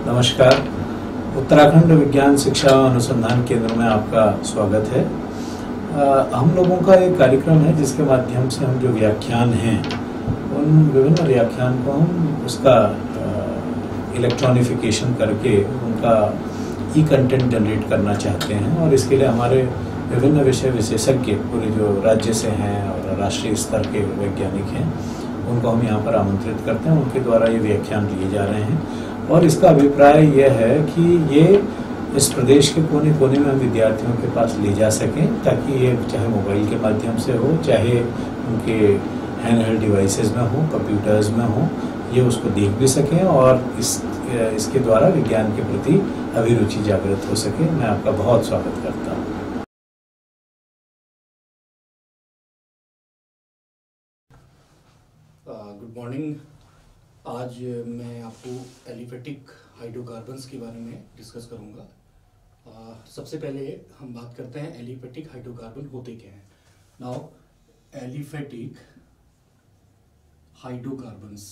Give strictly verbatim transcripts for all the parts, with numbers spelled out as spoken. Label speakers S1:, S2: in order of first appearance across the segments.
S1: नमस्कार। उत्तराखंड विज्ञान शिक्षा अनुसंधान केंद्र में आपका स्वागत है। आ, हम लोगों का एक कार्यक्रम है जिसके माध्यम से हम जो व्याख्यान हैं उन विभिन्न व्याख्यान को हम उसका इलेक्ट्रॉनिफिकेशन करके उनका ई कंटेंट जनरेट करना चाहते हैं और इसके लिए हमारे विभिन्न विषय विशेषज्ञ पूरे जो राज्य से हैं और राष्ट्रीय स्तर के वैज्ञानिक हैं उनको हम यहाँ पर आमंत्रित करते हैं। उनके द्वारा ये व्याख्यान लिए जा रहे हैं और इसका अभिप्राय यह है कि ये इस प्रदेश के कोने कोने में हम विद्यार्थियों के पास ले जा सकें, ताकि ये चाहे मोबाइल के माध्यम से हो, चाहे उनके हैंडहेल्ड डिवाइसेस में हो, कंप्यूटर्स में हो, ये उसको देख भी सकें और इस इसके द्वारा विज्ञान के प्रति अभिरुचि जागृत हो सके। मैं आपका बहुत स्वागत करता हूँ।
S2: Good morning. आज मैं आपको एलिफेटिक हाइड्रोकार्बन्स के बारे में डिस्कस करूंगा। uh, सबसे पहले हम बात करते हैं एलिफेटिक हाइड्रोकार्बन होते क्या हैं। Now aliphatic hydrocarbons,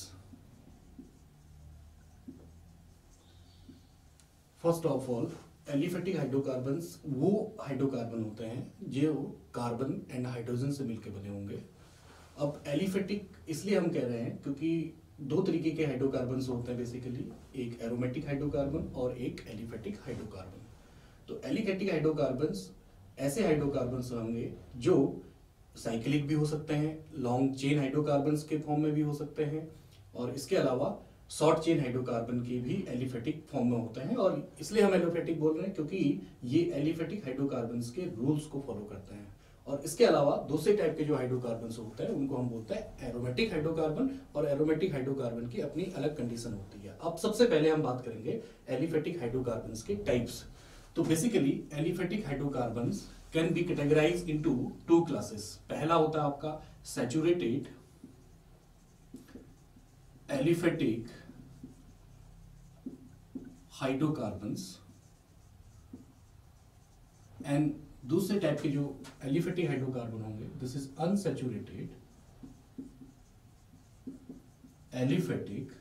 S2: first of all aliphatic hydrocarbons वो हाइड्रोकार्बन होते हैं जो कार्बन एंड हाइड्रोजन से मिलकर बने होंगे। अब एलिफेटिक इसलिए हम कह रहे हैं क्योंकि दो तरीके के हाइड्रोकार्बन्स होते हैं बेसिकली, एक एरोमेटिक हाइड्रोकार्बन और एक एलिफेटिक हाइड्रोकार्बन। तो एलिफेटिक हाइड्रोकार्बन्स ऐसे हाइड्रोकार्बन्स होंगे जो साइक्लिक भी हो सकते हैं, लॉन्ग चेन हाइड्रोकार्बन्स के फॉर्म में भी हो सकते हैं और इसके अलावा शॉर्ट चेन हाइड्रोकार्बन के भी एलिफेटिक फॉर्म में होते हैं। और इसलिए हम एलिफेटिक बोल रहे हैं क्योंकि ये एलिफेटिक हाइड्रोकार्बन्स के रूल्स को फॉलो करते हैं। और इसके अलावा दूसरे टाइप के जो हाइड्रोकार्बन्स होते हैं उनको हम बोलते हैं एरोमेटिक हाइड्रोकार्बन, और एरोमेटिक हाइड्रोकार्बन की अपनी अलग कंडीशन होती है। अब सबसे पहले हम बात करेंगे एलिफेटिक हाइड्रोकार्बन्स के टाइप्स। तो basically aliphatic hydrocarbons can be categorised into two classes. पहला होता है आपका सैचुरेटेड एलिफेटिक हाइड्रोकार्बन्स एंड दूसरे टाइप के जो एलिफेटिक हाइड्रोकार्बन होंगे this is unsaturated aliphatic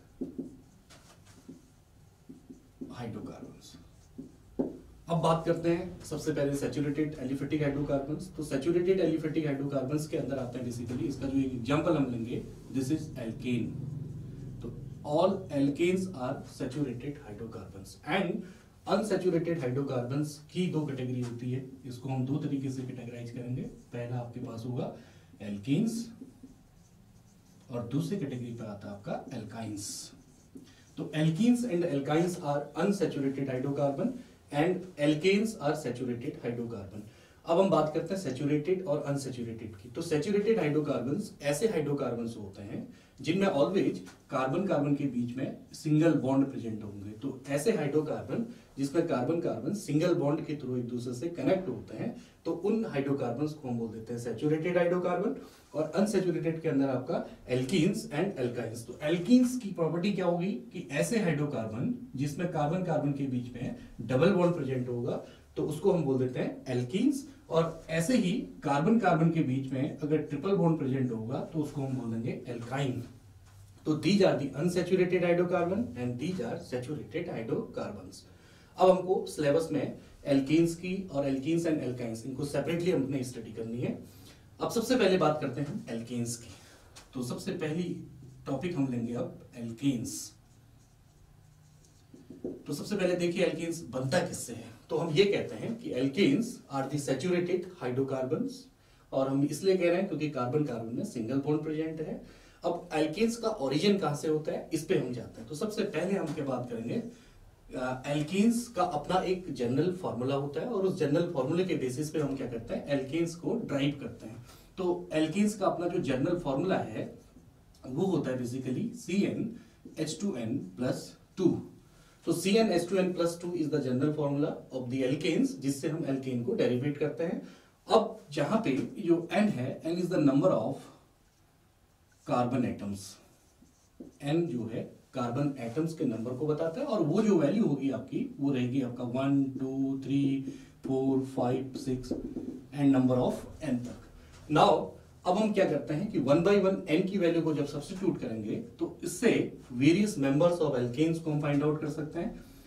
S2: hydrocarbons. अब बात करते हैं सबसे पहले सैचुरेटेड एलिफेटिक हाइड्रोकार्बन्स। तो सैचुरेटेड एलिफेटिक हाइड्रोकार्बन्स के अंदर आते हैं बेसिकली, इसका जो एक एग्जांपल हम लेंगे दिस इज एल्केन। तो all alkanes are saturated hydrocarbons and unsaturated hydrocarbons की दो कैटेगरी होती है। इसको हम दो तरीके से कैटेगराइज करेंगे। पहला आपके पास होगा एल्केन्स और दूसरी कैटेगरी पर आता है आपका एल्काइंस। तो alkenes and alkynes are unsaturated hydrocarbon and alkanes are saturated hydrocarbon. अब हम बात करते हैं सैचुरेटेड और अनसैचुरेटेड की। तो सैचुरेटेड हाइड्रोकार्बन्स ऐसे हाइड्रोकार्बन्स होते हैं जिनमें ऑलवेज कार्बन कार्बन के बीच में सिंगल बॉन्ड प्रेजेंट होंगे। तो ऐसे हाइड्रोकार्बन जिसमें कार्बन कार्बन सिंगल बॉन्ड के थ्रू एक दूसरे से कनेक्ट होते हैं तो उन हाइड्रोकार्बन्स को हम बोल देते हैं सैचुरेटेड हाइड्रोकार्बन। और अनसैचुरेटेड के अंदर आपका एल्कीन्स एंड एल्काइंस। तो एल्कीन्स की प्रॉपर्टी क्या होगी कि ऐसे हाइड्रोकार्बन जिसमें कार्बन कार्बन के बीच में डबल बॉन्ड प्रेजेंट होगा तो उसको हम बोल देते हैं एल्कीन्स। और ऐसे ही कार्बन कार्बन के बीच में अगर ट्रिपल बॉन्ड प्रेजेंट होगा तो उसको हम बोल देंगे एल्काइन। तो these are the unsaturated hydrocarbon and these are saturated hydrocarbons. अब हमको सिलेबस में एल्कीन्स की और एल्कीन्स एंड एल्काइंस इनको सेपरेटली हमने स्टडी करनी है। अब सबसे पहले बात करते हैं एल्कीन्स की। तो सबसे पहली टॉपिक हम लेंगे अब एल्कीन्स। तो सबसे पहले देखिए एल्कीन्स बनता किससे है। तो हम ये कहते हैं कि alkenes are the saturated hydrocarbons, और हम इसलिए कह रहे हैं क्योंकि कार्बन कार्बन में सिंगल बॉन्ड प्रेजेंट है। अब एल्कीन्स का ओरिजिन कहां से होता है इस पे हम जाते हैं। तो सबसे पहले हम क्या बात करेंगे, एल्कीन्स का अपना एक जनरल फॉर्मूला होता है और उस जनरल फॉर्मूले के बेसिस पे हम क्या करते हैं एल्कीन्स को ड्राइव करते हैं। तो एल्कीन्स का अपना जो जनरल फॉर्मूला है वो होता है basically C n H two n plus two. तो C n H two n plus two is the general formula of the alkanes जिससे हम एल्केन को डेरिवेट करते हैं। अब जहां पे जो एन है, n is the number of carbon atoms. N जो है कार्बन एटम्स के नंबर को बताता है और वो जो वैल्यू होगी आपकी वो रहेगी आपका one two three four five six and number of n तक। नाउ अब हम क्या करते हैं कि वन बाई वन एन की वैल्यू को जब सब्स्टिट्यूट करेंगे तो इससे वेरियस मेंबर्स ऑफ एल्केन्स को हम फाइंड आउट कर सकते हैं।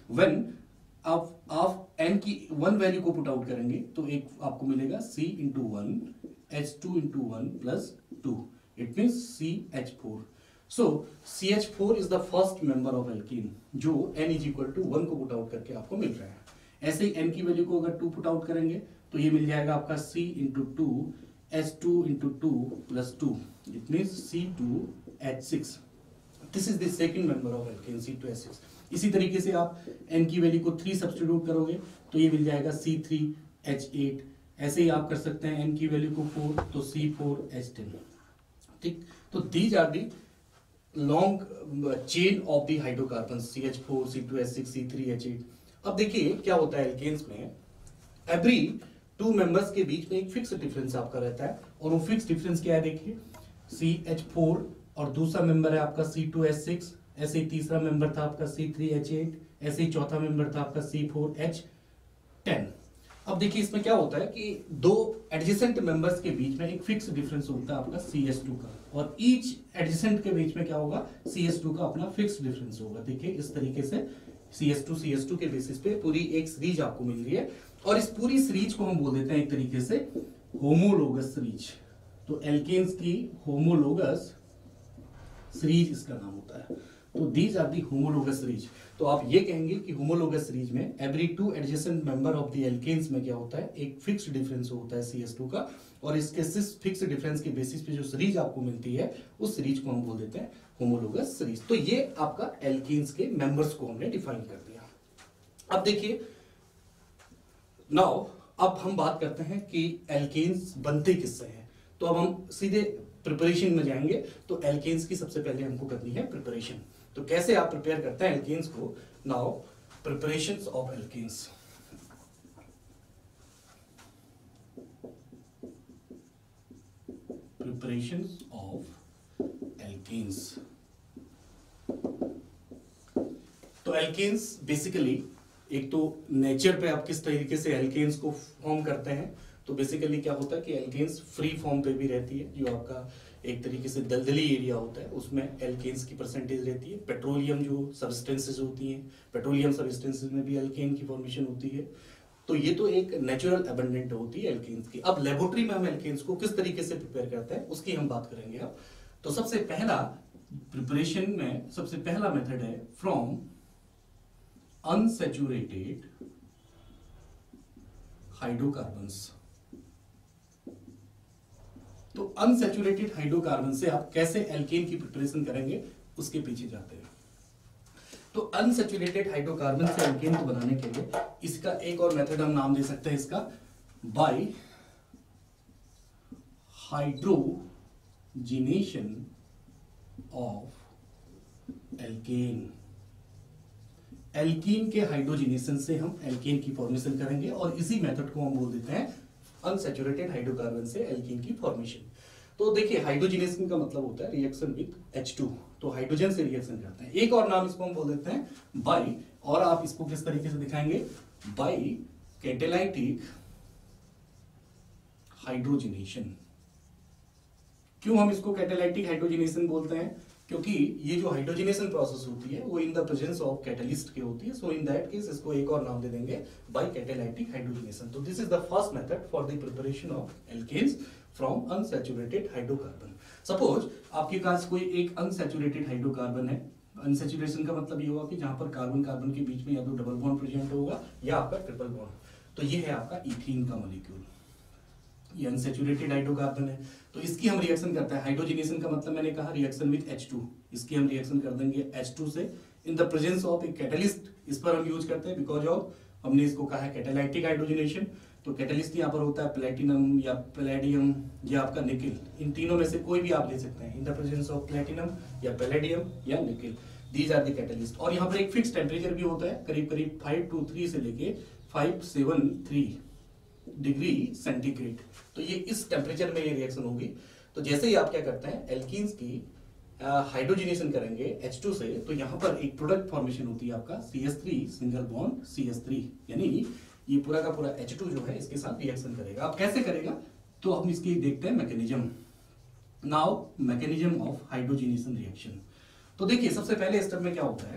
S2: व्हेन आप आप n की वन वैल्यू को पुट आउट करेंगे तो एक आपको मिलेगा C into one H two into one plus two, it means C H four. So C H four is the first member of alkene जो n is equal to one को put out करके आपको मिल रहा है. ऐसे ही n की value को अगर टू पुट आउट करेंगे तो ये मिल जाएगा आपका C into two H two into two plus two, it means C two H six. This is the second member of alkane C two H six. इसी तरीके से आप n की वैल्यू को थ्री सब्स्टिट्यूट करोगे तो ये मिल जाएगा सी थ्री एच एट. ऐसे ही आप कर सकते हैं n की वैल्यू को फोर तो सी फोर एच टेन. ठीक, तो these are the long chain of the hydrocarbons C H four, C two H six, C three H eight. अब देखिए क्या होता है एल्केन्स में, एवरी टू मेंबर्स के बीच में एक फिक्स डिफरेंस आपका रहता है और वो फिक्स डिफरेंस क्या है देखिए, सी एच फोर और दूसरा मेंबर है आपका सी टू एच सिक्स, ऐसे ही तीसरा मेंबर था आपका सी थ्री एच एट, ऐसे ही चौथा मेंबर था आपका सी फोर एच टेन. अब देखिए इसमें क्या होता है कि दो एडजेसेंट मेंबर्स के बीच में एक फिक्स डिफरेंस होता है आपका सी एच टू का, और ईच एडजेसेंट के बीच में क्या होगा, सी एच टू का अपना फिक्स डिफरेंस होगा. देखिए इस तरीके से C H two C H two के बेसिस पे पूरी एक सीरीज आपको मिल रही है और इस पूरी सीरीज को हम बोल देते हैं एक तरीके से होमोलोगस सीरीज. तो एल्केन्स की होमोलोगस सीरीज इसका नाम होता है. तो these are the homologous series. तो आप ये कहेंगे कि होमोलोगस सीरीज में every two adjacent member of the alkanes में क्या होता है, एक फिक्स्ड डिफरेंस होता है सी एच टू का, और इसके फिक्स्ड डिफरेंस के बेसिस पे जो सीरीज आपको मिलती है उस सीरीज को हम बोल देते हैं होमोलोगस सीरीज. तो ये आपका एल्केन्स के मेंबर्स को हमने डिफाइन कर दिया. अब देखिए नाउ अब हम बात करते हैं कि एल्केन्स बनते किससे हैं. तो अब हम सीधे प्रिपरेशन में जाएंगे. तो एल्केन्स की सबसे पहले हमको करनी है प्रिपरेशन. तो कैसे आप प्रिपेयर करते हैं एल्केन्स को. Now preparations of alkanes. Preparations of alkanes. तो एल्केन्स बेसिकली एक तो नेचर पे आप किस तरीके से एल्केन्स को फॉर्म करते हैं. तो बेसिकली क्या होता है कि एल्केन्स फ्री फॉर्म पे भी रहती है, जो आपका एक तरीके से दलदली एरिया होता है उसमें एल्केन्स की परसेंटेज रहती है. पेट्रोलियम जो सब्सटेंसेज होती हैं, पेट्रोलियम सब्सटेंसेज में भी एल्केन की फॉर्मेशन होती है. तो ये तो एक नेचुरल अबंडेंट होती है एल्केन्स की. अब लेबोरेटरी में हम एल्केन्स को किस तरीके से प्रिपेयर करते हैं उसकी हम बात करेंगे अब. तो सबसे पहला प्रिपरेशन में सबसे पहला मेथड है फ्रॉम अनसैचुरेटेड हाइड्रोकार्बन्स. तो अनसैचुरेटेड हाइड्रोकार्बन से आप कैसे एल्केन की प्रिपरेशन करेंगे उसके पीछे जाते हैं. तो अनसैचुरेटेड हाइड्रोकार्बन से एल्केन को बनाने के लिए इसका एक और मेथड हम नाम दे सकते हैं इसका by hydrogenation of alkane. Alkene के हाइड्रोजिनेशन से हम एल्केन की फॉर्मेशन करेंगे और इसी मेथड को हम बोल देते हैं अनसैचुरेटेड हाइड्रोकार्बन से एल्कीन की फॉर्मेशन. तो देखिए हाइड्रोजिनेशन का मतलब होता है रिएक्शन विद एच टू. तो हाइड्रोजन से रिएक्शन करते हैं. एक और नाम इसको हम बोल देते हैं बाय, और आप इसको किस तरीके से दिखाएंगे, बाय कैटालाइटिक हाइड्रोजिनेशन. क्यों हम इसको कैटालाइटिक हाइड्रोजिनेशन बोलते हैं, क्योंकि ये जो हाइड्रोजिनेशन प्रोसेस होती है वो in the presence of catalyst की होती है. सो इन दैट केस इसको एक और नाम दे देंगे बाय कैटालाइटिक हाइड्रोजिनेशन. तो this is the first method for the preparation of alkanes from unsaturated hydrocarbon. Suppose आपके पास कोई एक अनसैचुरेटेड हाइड्रोकार्बन है. अनसैचुरेशन का मतलब ये होगा कि जहां पर कार्बन कार्बन के बीच में या तो डबल बॉन्ड प्रेजेंट होगा या आपका ट्रिपल बॉन्ड. तो ये है आपका इथीन का मॉलिक्यूल. ये अनसैचुरेटेड हाइड्रोकार्बन है. तो इसकी हम रिएक्शन करते हैं. हाइड्रोजिनेशन का मतलब मैंने कहा रिएक्शन विद एच टू. इसकी हम रिएक्शन कर देंगे एच टू से in the presence of a catalyst. इस पर हम यूज करते हैं बिकॉज ऑफ हमने इसको कहा है कैटालाइटिक हाइड्रोजिनेशन. तो कैटलिस्ट यहाँ पर होता है प्लेटिनम या पैलेडियम या आपका निकिल. इन तीनों में से कोई भी आप ले सकते हैं in the presence of platinum या पैलेडियम या nickel. These are the catalyst. और यहाँ पर एक फिक्स टेम्परेचर भी होता है करीब करीब फाइव टू थ्री से लेके five seven three degree centigrade. तो ये इस टेम्परेचर में ये रिएक्शन होगी. तो जैसे ही आप क्या करते हैं एल्कीन्स की हाइड्रोजिनेशन करेंगे एच टू से, तो यहाँ पर एक प्रोडक्ट फॉर्मेशन होती है आपका C H three single bond C H three. यानी ये पूरा का पूरा एच टू जो है इसके साथ रिएक्शन करेगा. अब कैसे करेगा तो हम इसकी देखते हैं mechanism. Now mechanism of hydrogenation reaction. तो देखिए सबसे पहले स्टेप में क्या होता है,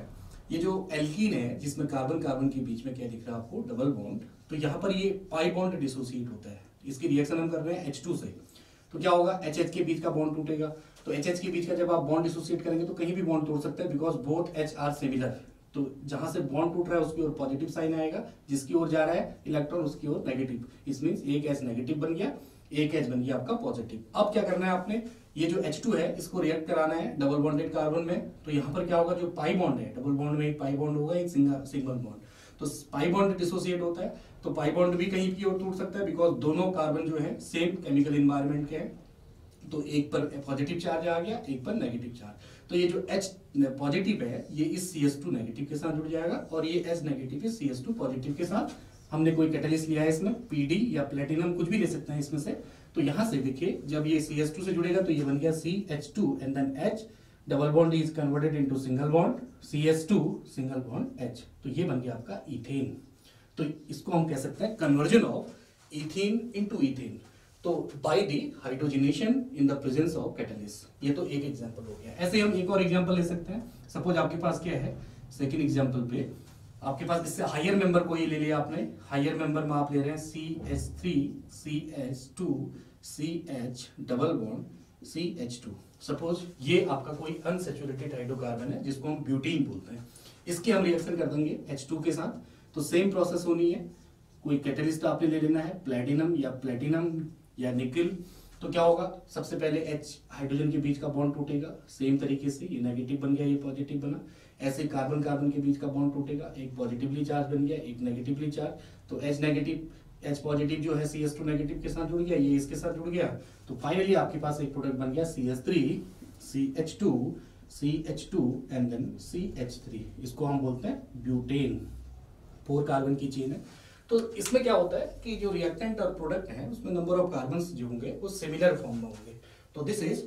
S2: ये जो एल्कीन है जिसमें कार्बन कार्बन के बीच में क्या दिख रहा है आपको, डबल बॉन्ड, तो यहाँ पर ये पाई बॉन्ड डिसोसिएट होता है। इसकी रिएक्शन हम कर रहे हैं एच टू से, तो क्या होगा, एच एच के बीच का बॉन्ड टूटेगा। तो एच एच के बीच का जब आप बॉन्ड डिसोसिएट करेंगे तो कहीं भी बॉन्ड तोड़ सकते हैं, because both H are similar. तो जहां से बॉन्ड टूट रहा है उसकी ओर पॉजिटिव साइन आएगा, जिसकी ओर जा रहा है इलेक्ट्रॉन उसकी ओर नेगेटिव। इस मींस एक एच नेगेटिव बन गया, एक एच बन गया आपका पॉजिटिव। अब क्या करना है आपने, ये जो एच टू है इसको रिएक्ट कराना है डबल बॉन्डेड कार्बन में। तो यहाँ पर क्या होगा, जो पाई बॉन्ड है, डबल बॉन्ड में एक पाई बॉन्ड होगा, एक सिंगल सिंगल बॉन्ड, तो पाई बॉन्ड डिसोसिएट होता है। तो पाई बॉन्ड भी कहीं की ओर टूट सकता है, बिकॉज दोनों कार्बन जो है सेम केमिकल इन्वायरमेंट के हैं। तो एक पर पॉजिटिव चार्ज आ गया, एक पर नेगेटिव चार्ज। तो ये जो H पॉजिटिव है ये इस सी एच टू नेगेटिव के साथ जुड़ जाएगा, और ये H नेगेटिव इस सी एच टू पॉजिटिव के साथ। हमने कोई कैटलिस्ट लिया है इसमें, पीडी या प्लेटिनम, कुछ भी ले सकते हैं इसमें से। तो यहां से देखिए जब ये सी एच टू से जुड़ेगा तो ये बन गया C H two and then H, double bond is converted into single bond, C H two single bond H। तो ये बन गया आपका इथेन। तो इसको हम कह सकते हैं conversion of ethane into ethane, तो by the hydrogenation in the presence of catalyst. ये तो एक एग्जांपल हो गया। ऐसे हम एक और एग्जांपल ले सकते हैं। सपोज आपके पास क्या है, सेकंड एग्जांपल पे आपके पास इससे हायर मेंबर को ये ले लिया आपने। हायर मेंबर में आप ले रहे हैं C H three C H two C H double bond C H two. Suppose ये आपका कोई अनसैचुरेटेड हाइड्रोकार्बन है जिसको हम ब्यूटीन बोलते हैं। इसके हम रिएक्शन कर देंगे एच टू के साथ। तो सेम प्रोसेस होनी है, कोई कैटलिस्ट आपने ले लेना है, प्लेटिनम या प्लेटिनम या निकल। तो क्या होगा, सबसे पहले H हाइड्रोजन के बीच का बॉन्ड टूटेगा, सेम तरीके से ये नेगेटिव बन गया, ये पॉजिटिव बना। ऐसे कार्बन कार्बन के बीच का बॉन्ड टूटेगा, एक पॉजिटिवली चार्ज बन गया, एक नेगेटिवली चार्ज। तो H नेगेटिव H पॉजिटिव जो है सी एच टू नेगेटिव के साथ जुड़ गया, ये इसके साथ जुड़ गया। तो फाइनली आपके पास एक प्रोडक्ट बन गया C H three C H two C H two and then C H three. इसको हम बोलते हैं ब्यूटेन। फोर कार्बन की चेन है। तो इसमें क्या होता है कि जो रिएक्टेंट और प्रोडक्ट है उसमें नंबर ऑफ कार्बन्स जो होंगे वो सिमिलर फॉर्म में होंगे। तो दिस इज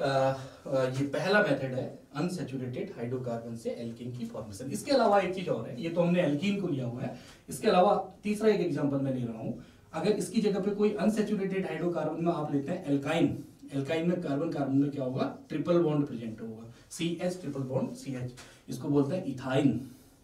S2: ये पहला मेथड है अनसैचुरेटेड हाइड्रोकार्बन से एल्कीन की फॉर्मेशन। इसके अलावा एक चीज और है, ये तो हमने एल्कीन को लिया हुआ है। इसके अलावा तीसरा एक एग्जांपल मैं ले रहा हूं। अगर इसकी जगह पे कोई अनसैचुरेटेड हाइड्रोकार्बन में आप लेते हैं एल्काइन। एल्काइन में कार्बन कार्बन में क्या होगा, ट्रिपल बॉन्ड प्रेजेंट होगा, C H triple bond C H. इसको बोलते हैं इथाइन।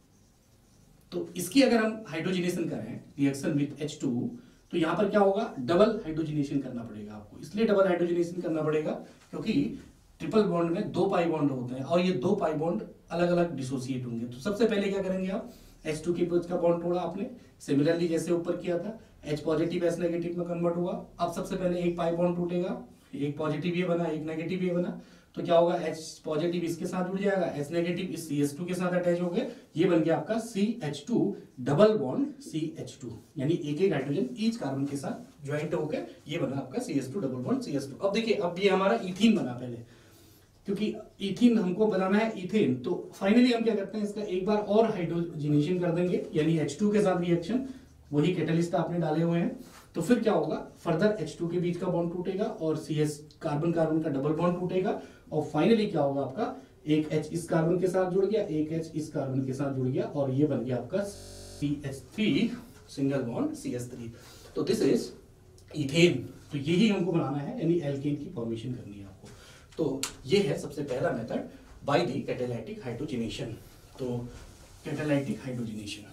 S2: तो इसकी अगर हम हाइड्रोजनेशन करें रिएक्शन विथ एच टू, तो यहां पर क्या होगा, डबल हाइड्रोजनेशन करना पड़ेगा आपको। इसलिए डबल हाइड्रोजनेशन करना पड़ेगा क्योंकि ट्रिपल बॉन्ड में दो पाई बॉन्ड होते हैं और ये दो पाई बॉन्ड अलग अलग डिसोसिएट होंगे। तो सबसे पहले क्या करेंगे आप, एच टू के बीच का बॉन्ड तोड़ा आपने, सिमिलरली जैसे ऊपर किया था, H पॉजिटिव एस नेगेटिव में कन्वर्ट हुआ। अब सबसे पहले एक पाई बॉन्ड टूटेगा, एक पॉजिटिव ये बना, एक नेगेटिव ये बना। तो क्या होगा, H पॉजिटिव इसके साथ जुड़ जाएगा, H नेगेटिव इस सी एच टू के साथ अटैच हो गए, ये बन गया आपका C H two double bond C H two, यानी एक एक हाइड्रोजन ईच कार्बन के साथ ज्वाइंट होकर ये बना आपका C H two double bond C H two. अब देखिए, अब ये हमारा इथीन बना पहले, क्योंकि इथीन हमको बनाना है इथेन। तो फाइनली हम क्या करते हैं, इसका एक बार और हाइड्रोजनेशन कर देंगे, यानी एच टू के साथ रिएक्शन, वही कैटलिस्ट आपने डाले हुए हैं। तो फिर क्या होगा, फर्दर एच टू के बीच का बॉन्ड टूटेगा और सी एच कार्बन कार्बन का डबल बॉन्ड टूटेगा, और फाइनली क्या होगा आपका, एक H इस कार्बन के साथ जुड़ गया, एक H इस कार्बन के साथ जुड़ गया, और ये बन गया आपका C H three single bond C H three. तो दिस इज इथेन। तो यही हमको बनाना है, यानी एल्केन की फॉर्मेशन करनी है आपको। तो ये है सबसे पहला method by the catalytic hydrogenation. तो कैटालाइटिक हाइड्रोजनेशन,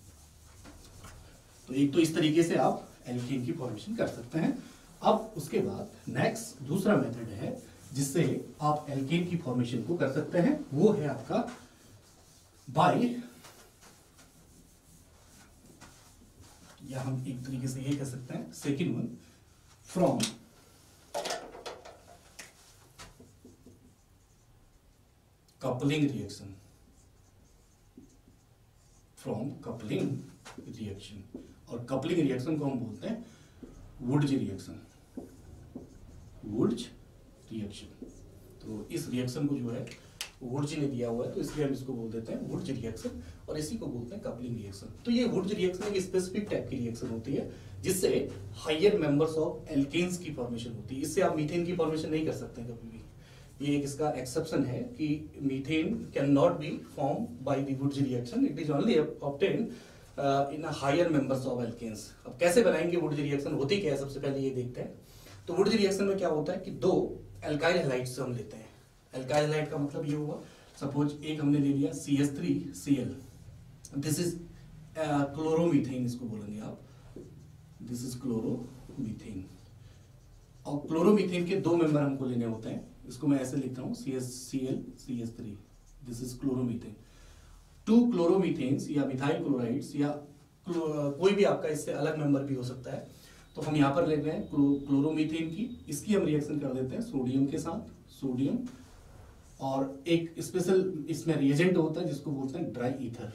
S2: तो एक तो इस तरीके से आप एल्केन की फॉर्मेशन कर सकते हैं। अब उसके बाद नेक्स्ट दूसरा मेथड है जिससे आप एल्केन की फॉर्मेशन को कर सकते हैं, वो है आपका बाय, या हम एक तरीके से ये कह सकते हैं second one, from coupling reaction. From coupling reaction, और कपलिंग रिएक्शन को हम बोलते हैं वुड्ज रिएक्शन। वुड्ज रिएक्शन, तो इस रिएक्शन को जो है वुड्ज ने दिया हुआ है, तो इसलिए हम इसको बोल देते हैं वुड्ज रिएक्शन, और इसी को बोलते हैं कपलिंग रिएक्शन। तो ये वुड्ज रिएक्शन एक स्पेसिफिक टाइप की रिएक्शन होती है जिससे हायर मेंबर्स ऑफ एल्केन्स की फॉर्मेशन होती है। इससे आप मीथेन की फॉर्मेशन नहीं कर सकते कभी भी। ये एक इसका एक्सेप्शन है कि methane can not be form by the Wurtz reaction, it is only obtained in higher members of alkanes. अब कैसे बनाएंगे वुड्ज रिएक्शन, होती क्या है, सबसे पहले ये देखते हैं। तो वुड्ज रिएक्शन में क्या होता है कि दो एल्काइल हैलाइड से हम लेते हैं। एल्काइल हैलाइड का मतलब ये हुआ सपोज एक हमने ले लिया C H three C L, this is chloromethane इसको बोलेंगे आप, दिस इज क्लोरोमीथेन। और क्लोरोमीथेन के दो मेंबर हमको लेने होते हैं, इसको मैं ऐसे लिखता हूँ C H C L C H three, this is chloromethane. Two chloromethanes या मिथाइल क्लोराइड्स या कोई भी आपका इससे अलग मेंबर भी हो सकता है। तो हम यहाँ पर ले रहे हैं क्लो, क्लोरोमीथेन की, इसकी हम रिएक्शन कर देते हैं सोडियम के साथ, सोडियम, और एक स्पेशल इसमें रिएजेंट होता है जिसको बोलते हैं ड्राई ईथर।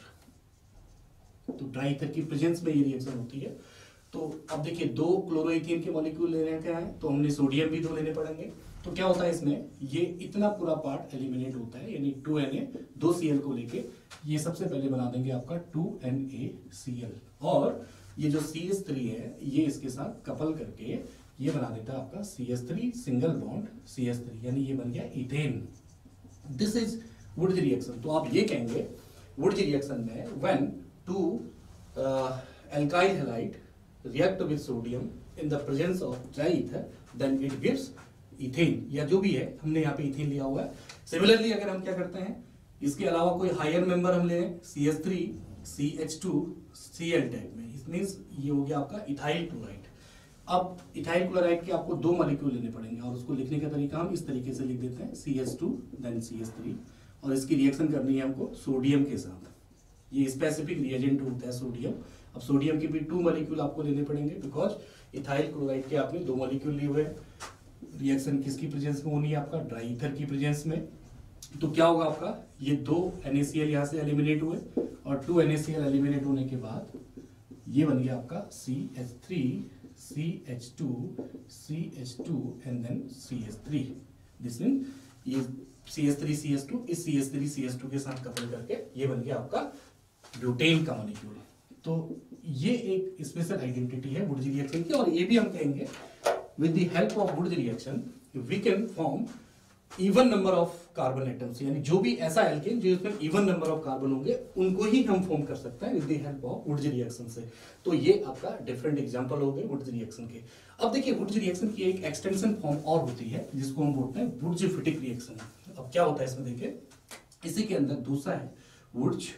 S2: तो ड्राई ईथर की प्रेजेंस में ये रिएक्शन होती है। तो अब देखिए दो क्लोरोइथेन के मॉलिक्यूल ले रहे हैं, तो हमने सोडियम भी दो लेने पड़ेंगे। तो क्या होता है इसमें, ये इतना पूरा पार्ट एलिमिनेट होता है, यानी टू एन ए, दो सी एल को लेके ये सबसे पहले बना देंगे आपका two N A C L, और ये जो सी एच थ्री है ये इसके साथ कपल करके ये बना देता है आपका C H three single bond C H three, यानी ये बन गया ethane. This is Wurtz reaction. तो आप ये कहेंगे वुड्स रिएक्शन में when two alkyl halide react with sodium in the presence of dry ether then it gives ethane, या जो भी है हमने यहाँ पे इथेन लिया हुआ है। सिमिलरली अगर हम क्या करते हैं, इसके अलावा कोई हायर मेंबर हम ले C H three C H two C L type में, इट मींस ये हो गया आपका इथाइल क्लोराइड। अब इथाइल क्लोराइड के आपको दो मॉलिक्यूल लेने पड़ेंगे, और उसको लिखने का तरीका हम इस तरीके से लिख देते हैं C H two then C H three, और इसकी रिएक्शन करनी है हमको सोडियम के साथ। ये स्पेसिफिक रिएजेंट होता है सोडियम। अब सोडियम के भी टू मॉलिक्यूल आपको लेने पड़ेंगे, बिकॉज इथाइल क्लोराइड के आपने दो मॉलिक्यूल लिए हुए हैं। रिएक्शन किसकी प्रेजेंस में होनी है, आपका ड्राई ईथर की प्रेजेंस में। तो क्या होगा आपका, ये दो एन ए सी एल यहाँ से एलिमिनेट हुए, और two N A C L eliminate होने के बाद ये बन गया आपका C H three C H two C H two and then C H three. This mean ये C H three C H two इस C H three C H two के साथ कपल करके ये बन गया आपका ब्यूटेन का मॉलिक्यूल। तो ये एक स्पेशल आइडेंटिटी है वुड्स रिएक्शन की, और ये भी हम कहेंगे with the help of Wurtz reaction we can form even number of carbon atoms, यानी जो भी ऐसा एल्केन जो इसमें इवन नंबर ऑफ कार्बन होंगे उनको ही हम फॉर्म कर सकते हैं with the help of Wurtz reaction से। तो ये आपका डिफरेंट एग्जांपल हो गए वुड्स रिएक्शन के। अब देखिए वुड्स रिएक्शन की एक एक्सटेंशन फॉर्म और होती है जिसको हम बोलते हैं वुड्स-फिटिक रिएक्शन। अब क्या होता है इसमें, देखिए इसी के अंदर दूसरा है वुड्स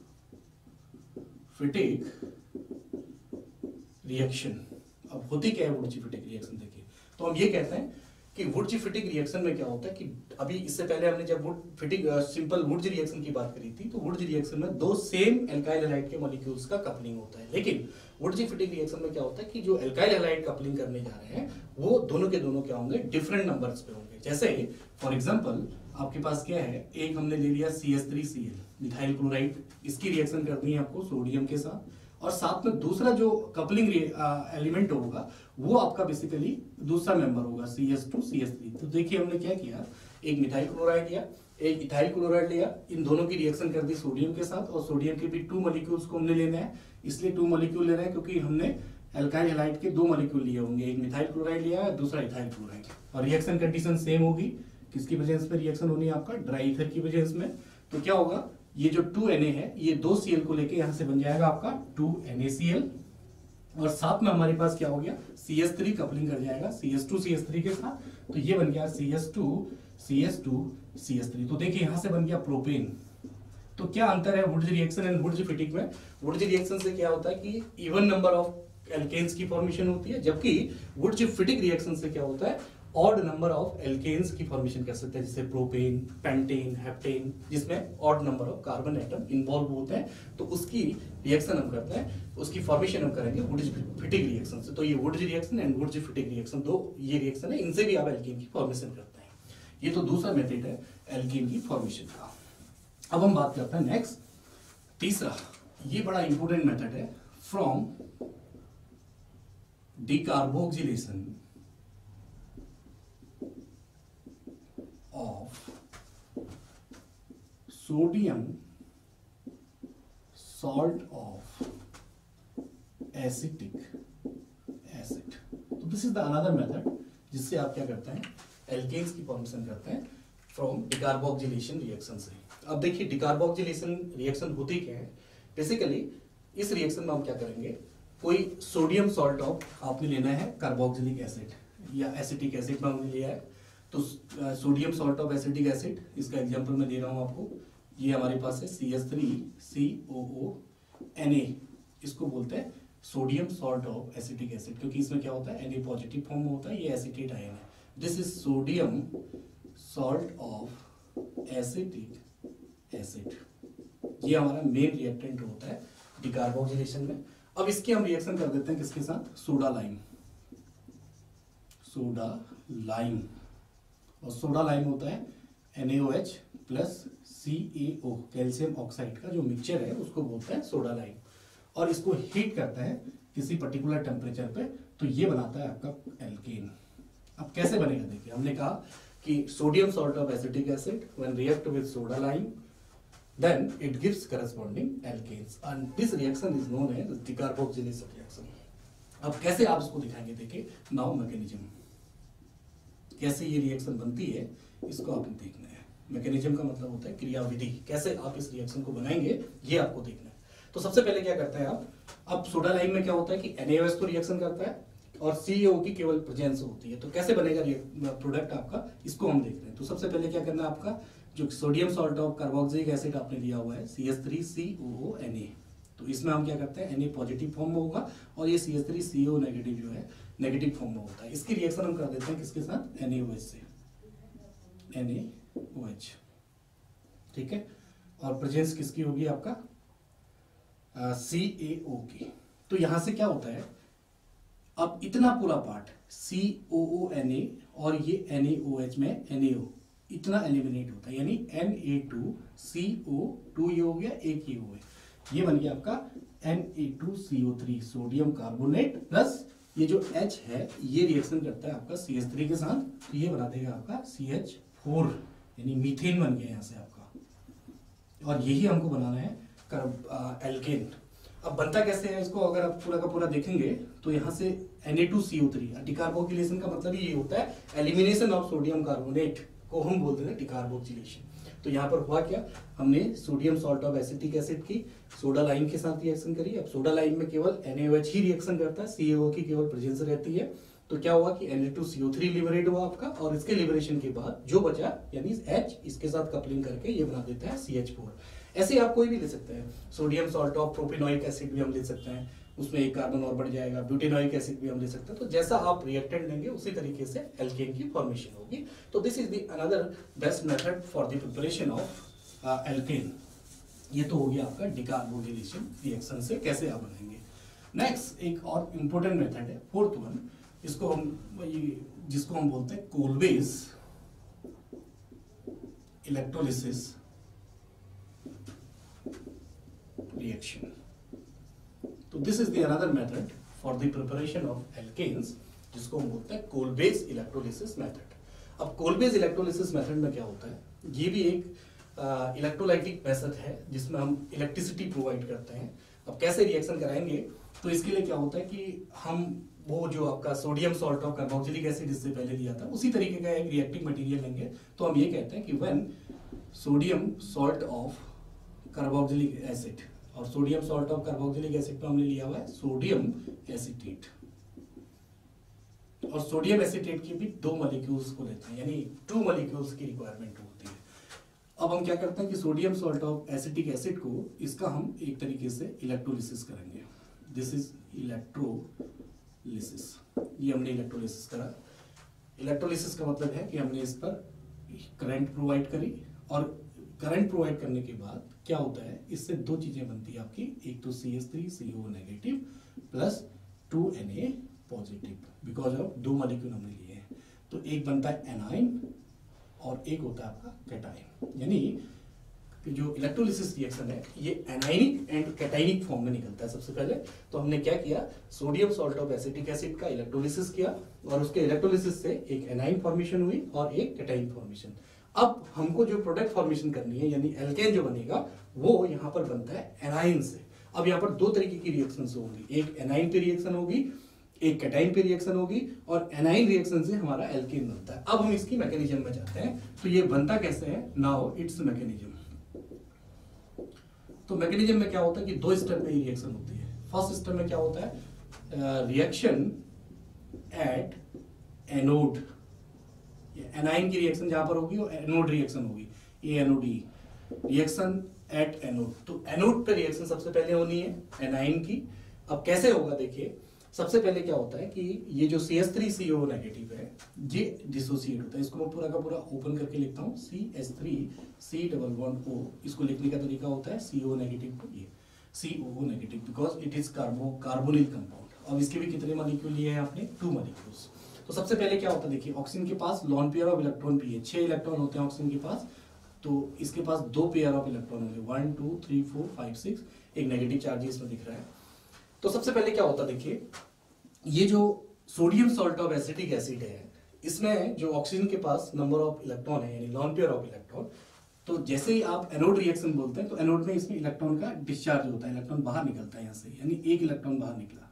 S2: फिटिक रिएक्शन। अब होती क्या है वुड्स-फिटिक रिएक्शन, देखिए तो हम ये कहते हैं कि वुड्स-फिटिक रिएक्शन में क्या होता है कि अभी इससे पहले हमने जब वुड फिटिक सिंपल वुड्स रिएक्शन की बात करी थी, तो वुड्स रिएक्शन में दो सेम एल्काइल हैलाइड के मॉलिक्यूल्स का कपलिंग होता है। लेकिन वुड्स-फिटिक रिएक्शन में क्या होता है कि जो एल्काइल हैलाइड कपलिंग करने जा रहे हैं वो दोनों के दोनों क्या होंगे, डिफरेंट नंबर्स पे होंगे। जैसे फॉर एग्जाम्पल आपके पास क्या है, एक हमने ले लिया C H three C L methyl chloride, इसकी रिएक्शन करनी है आपको सोडियम के साथ, और साथ में दूसरा जो कपलिंग एलिमेंट होगा वो आपका बेसिकली दूसरा मेंबर होगा C H two C H three. तो देखिए हमने क्या किया, एक मिथाइल क्लोराइड लिया, एक इथाइल क्लोराइड लिया, इन दोनों की रिएक्शन कर दी सोडियम के साथ, और सोडियम के भी टू मॉलिक्यूल्स को हमने लेना है। इसलिए टू मॉलिक्यूल ले रहे हैं क्योंकि हमने एल्काइल हैलाइड के दो मॉलिक्यूल लिए होंगे, एक मिथाइल क्लोराइड लिया है, दूसरा इथाइल क्लोराइड, और रिएक्शन कंडीशन सेम होगी। किसकी प्रेजेंस में रिएक्शन होनी है, आपका ड्राई ईथर की प्रेजेंस में। तो क्या होगा, ये जो टू एन ए है ये दो सी एल को लेके यहां से बन जाएगा आपका two N A C L, और साथ में हमारे पास क्या हो गया सी एच थ्री कपलिंग कर जाएगा C H two C H three के साथ, तो ये बन गया C H two C H two C H three. तो देखिए यहां से बन गया प्रोपेन। तो क्या अंतर है वुड्स रिएक्शन एंड वुड्स-फिटिक में, वुड्स रिएक्शन से क्या होता है कि इवन नंबर ऑफ एल्केन्स की फॉर्मेशन होती है, जबकि वुड्स-फिटिक रिएक्शन से क्या होता है ऑड नंबर ऑफ एल्केन्स की फॉर्मेशन कर सकते हैं, जैसे प्रोपेन, पेंटेन, हेप्टेन, जिसमें odd number of carbon atom involve होते हैं। तो उसकी रिएक्शन हम करते हैं, उसकी फॉर्मेशन हम करेंगे वुड्स-फिटिक रिएक्शन से। तो ये Wurtz reaction and Wurtz Fittig reaction दो ये रिएक्शन है, इनसे भी आप एल्केन की फॉर्मेशन करते हैं। ये तो दूसरा मेथड है एल्केन की फॉर्मेशन का। अब हम बात करते हैं नेक्स्ट तीसरा, ये बड़ा इंपॉर्टेंट मेथड है, from decarboxylation of sodium salt of acetic acid। तो this is the another method जिससे आप क्या करते हैं एल्केन्स की फॉर्मेशन करते हैं फ्रॉम डिकार्बोक्सिलेशन रिएक्शन से। अब देखिए डिकार्बोक्सिलेशन रिएक्शन होती क्या है, बेसिकली इस रिएक्शन में हम क्या करेंगे, कोई सोडियम सॉल्ट ऑफ आपने लेना है कार्बोक्सिलिक एसिड या एसिटिक एसिड में हमने लिया है, तो sodium salt of acetic acid, इसका एग्जांपल मैं दे रहा हूँ आपको। ये हमारे पास है C H three C O O N A, इसको बोलते हैं sodium salt of acetic acid, क्योंकि इसमें क्या होता है Na पॉजिटिव फॉर्म में होता है, ये एसिटेट आयन है। This is sodium salt of acetic acid, ये हमारा मेन रिएक्टेंट होता है डिकार्बोक्सिलेशन में। अब इसके हम रिएक्शन कर देते हैं किसके साथ, सोडा लाइम, सोडा लाइम, और सोडा लाइम होता है N A O H plus C A O, calcium oxide का जो मिक्सचर है उसको बोलते हैं सोडा लाइम, और इसको हीट करता है किसी पर्टिकुलर टेम्परेचर पे, तो ये बनाता है आपका एल्केन। अब कैसे बनेगा देखिए, हमने कहा कि sodium salt of acetic acid when react with soda lime then it gives corresponding alkanes and this reaction is known as decarboxylation reaction। अब कैसे आप इसको दिखाएंगे, देखिए नाउ मैकेनिज्म, कैसे ये रिएक्शन बनती है इसको आपने देखना है। मैकेनिज्म का मतलब होता है क्रियाविधि, कैसे आप इस रिएक्शन को बनाएंगे ये आपको देखना है। तो सबसे पहले क्या करते हैं आप, अब सोडा लाइम में क्या होता है कि एन ए ओ एच तो रिएक्शन करता है और सी ए ओ की केवल प्रेजेंस होती है, तो कैसे बनेगा प्रोडक्ट आपका, इसको हम देख रहे हैं। तो सबसे पहले क्या करना है आपका, जो sodium salt of carboxylic acid आपने लिया हुआ है C H three C O O N A, तो इसमें हम क्या करते हैं Na पॉजिटिव फॉर्म में होगा और ये C H three C O negative जो है नेगेटिव फॉर्म में होता है। इसकी रिएक्शन हम कर देते हैं किसके साथ, एन ए ओ एच से, एन ए ओ एच, ठीक है, और प्रेजेंस किसकी होगी आपका सी ए ओ की। तो यहां से क्या होता है, अब इतना पूरा part C O O N A और ये एन ए ओ एच में एन ए ओ इतना एलिमिनेट होता है, यानी N A two C O two ये हो गया, एक ये हो गया, ये बन गया आपका N A two C O three sodium carbonate plus ये जो H है ये रिएक्शन करता है आपका सी एच थ्री के साथ, तो ये बना देगा आपका सी एच फोर, यानी मीथेन बन गया यहाँ से आपका, और यही हमको बनाना है कर एल्केन। अब बनता कैसे है इसको, अगर आप पूरा का पूरा देखेंगे तो यहाँ से N A two C O three, decarboxylation का मतलब ये होता है एलिमिनेशन ऑफ सोडियम कार्बोनेट को हम बोलते हैं डिकार्बोक्सिलेशन। तो यहाँ पर हुआ क्या, हमने sodium salt of acetic acid की सोडा लाइम के साथ रिएक्शन करी। अब सोडा लाइम में केवल एन ए ओ एच ही रिएक्शन करता है, सी ए ओ की केवल प्रेजेंस रहती है, तो क्या हुआ कि N A two C O three liberate हुआ आपका, और इसके लिबरेशन के बाद जो बचा यानी H इसके साथ कपलिंग करके ये बना देता है सी एच फोर। ऐसे आप कोई भी ले सकते हैं, sodium salt of propanoic acid भी हम ले सकते हैं, उसमें एक कार्बन और बढ़ जाएगा, ब्यूटेनोइक एसिड भी हम ले सकते हैं। तो जैसा आप रिएक्टेंट लेंगे उसी तरीके से एल्केन की फॉर्मेशन होगी। तो this is the another best method for the preparation of alkane. ये तो हो गया आपका डिकार्बोक्सिलेशन रिएक्शन से कैसे आप बनाएंगे। नेक्स्ट एक और इंपॉर्टेंट मेथड है, फोर्थ वन, इसको हम जिसको हम बोलते हैं कोलवेज इलेक्ट्रोलिसिस रिएक्शन। तो this is the another method for the preparation of alkanes, जिसको हम बोलते हैं कोलवेज इलेक्ट्रोलिसिस मेथड। अब कोलवेज इलेक्ट्रोलिसिस मेथड में क्या होता है, ये भी एक इलेक्ट्रोलाइटिक मेथड है जिसमें हम इलेक्ट्रिसिटी प्रोवाइड करते हैं। अब कैसे रिएक्शन कराएंगे, तो इसके लिए क्या होता है कि हम वो जो आपका sodium salt of carboxylic acid इससे पहले लिया था उसी तरीके का एक रिएक्टिव मटेरियल लेंगे। तो हम ये कहते हैं कि when sodium salt of carboxylic acid, और sodium salt of carboxylic acid पे हमने लिया हुआ है सोडियम एसीटेट, और सोडियम एसीटेट की भी दो मॉलिक्यूल्स को लेते हैं, यानी टू मॉलिक्यूल्स की रिक्वायरमेंट होती है। अब हम क्या करते हैं कि sodium salt of acetic acid को इसका हम एक तरीके से इलेक्ट्रोलिसिस करेंगे। दिस इज इलेक्ट्रोलिसिस, ये हमने इलेक्ट्रोलिसिस करा। इलेक्ट्रोलिसिस का मतलब है कि हमने इस पर करंट प्रोवाइड करी, और करंट प्रोवाइड करने के बाद क्या होता है, इससे दो चीजें बनती है आपकी, एक तो C H three C O negative plus two N A positive, because of दो मॉलिक्यूल हमने लिए हैं। तो एक बनता है एनाइन और एक होता है आपका कैटाइन, यानी कि जो इलेक्ट्रोलिसिस रिएक्शन है ये एनाइनिक एंड कैटाइनिक फॉर्म में निकलता है। सबसे पहले तो हमने क्या किया, sodium salt of acetic acid का इलेक्ट्रोलिसिस किया, और उसके इलेक्ट्रोलिसिस से एक एनाइन फॉर्मेशन हुई और एक कैटाइन फॉर्मेशन। अब हमको जो प्रोडक्ट फॉर्मेशन करनी है, यानी एल्केन जो बनेगा वो यहाँ पर बनता है एनाइन से। अब यहाँ पर दो तरीके की रिएक्शंस होंगी, एक एनाइन पे रिएक्शन होगी, एक कैटाइन पे रिएक्शन होगी, और एनाइन रिएक्शन से हमारा एल्केन बनता है। अब हम इसकी मैकेनिज्म में जाते हैं, तो ये बनता कैसे है, नाउ इट्स मैकेनिज्म। तो मैकेनिज्म में क्या होता है कि दो स्टेप में रिएक्शन होती है। फर्स्ट स्टेप में क्या होता है, रिएक्शन एट एनोड, एनाइन की रिएक्शन जहां पर होगी वो एनोड रिएक्शन होगी, a anode reaction at anode. तो एनोड पे रिएक्शन सबसे पहले होनी है एनाइन की। अब कैसे होगा देखिए, सबसे पहले क्या होता है कि ये जो C H three C O negative है ये डिसोसिएट होता है। इसको मैं पूरा का पूरा ओपन करके लिखता हूँ, C H three C double bond O. इसको लिखने का तरीका होता है सी ओ नेगेटिव टू ये C O O negative, because it is carbo carbonyl compound. अब इसके भी कितने मॉलिक्यूल लिए हैं आपने, टू मॉलिक्यूल्स। तो सबसे पहले क्या होता है देखिए, ऑक्सीजन के पास लॉन पेयर ऑफ इलेक्ट्रॉन भी है, छह इलेक्ट्रॉन होते हैं ऑक्सीजन के पास, तो इसके पास दो पेयर ऑफ इलेक्ट्रॉन होंगे, one two three four five six, एक नेगेटिव चार्ज इसमें दिख रहा है। तो सबसे पहले क्या होता है देखिए, ये जो sodium salt of acetic acid है इसमें जो ऑक्सीजन के पास नंबर ऑफ इलेक्ट्रॉन है यानी लॉन पेयर ऑफ इलेक्ट्रॉन, तो जैसे ही आप एनोड रिएक्शन बोलते हैं तो एनोड में इसमें इलेक्ट्रॉन का डिस्चार्ज होता है, इलेक्ट्रॉन बाहर निकलता है यहाँ से, यानी एक इलेक्ट्रॉन बाहर निकला।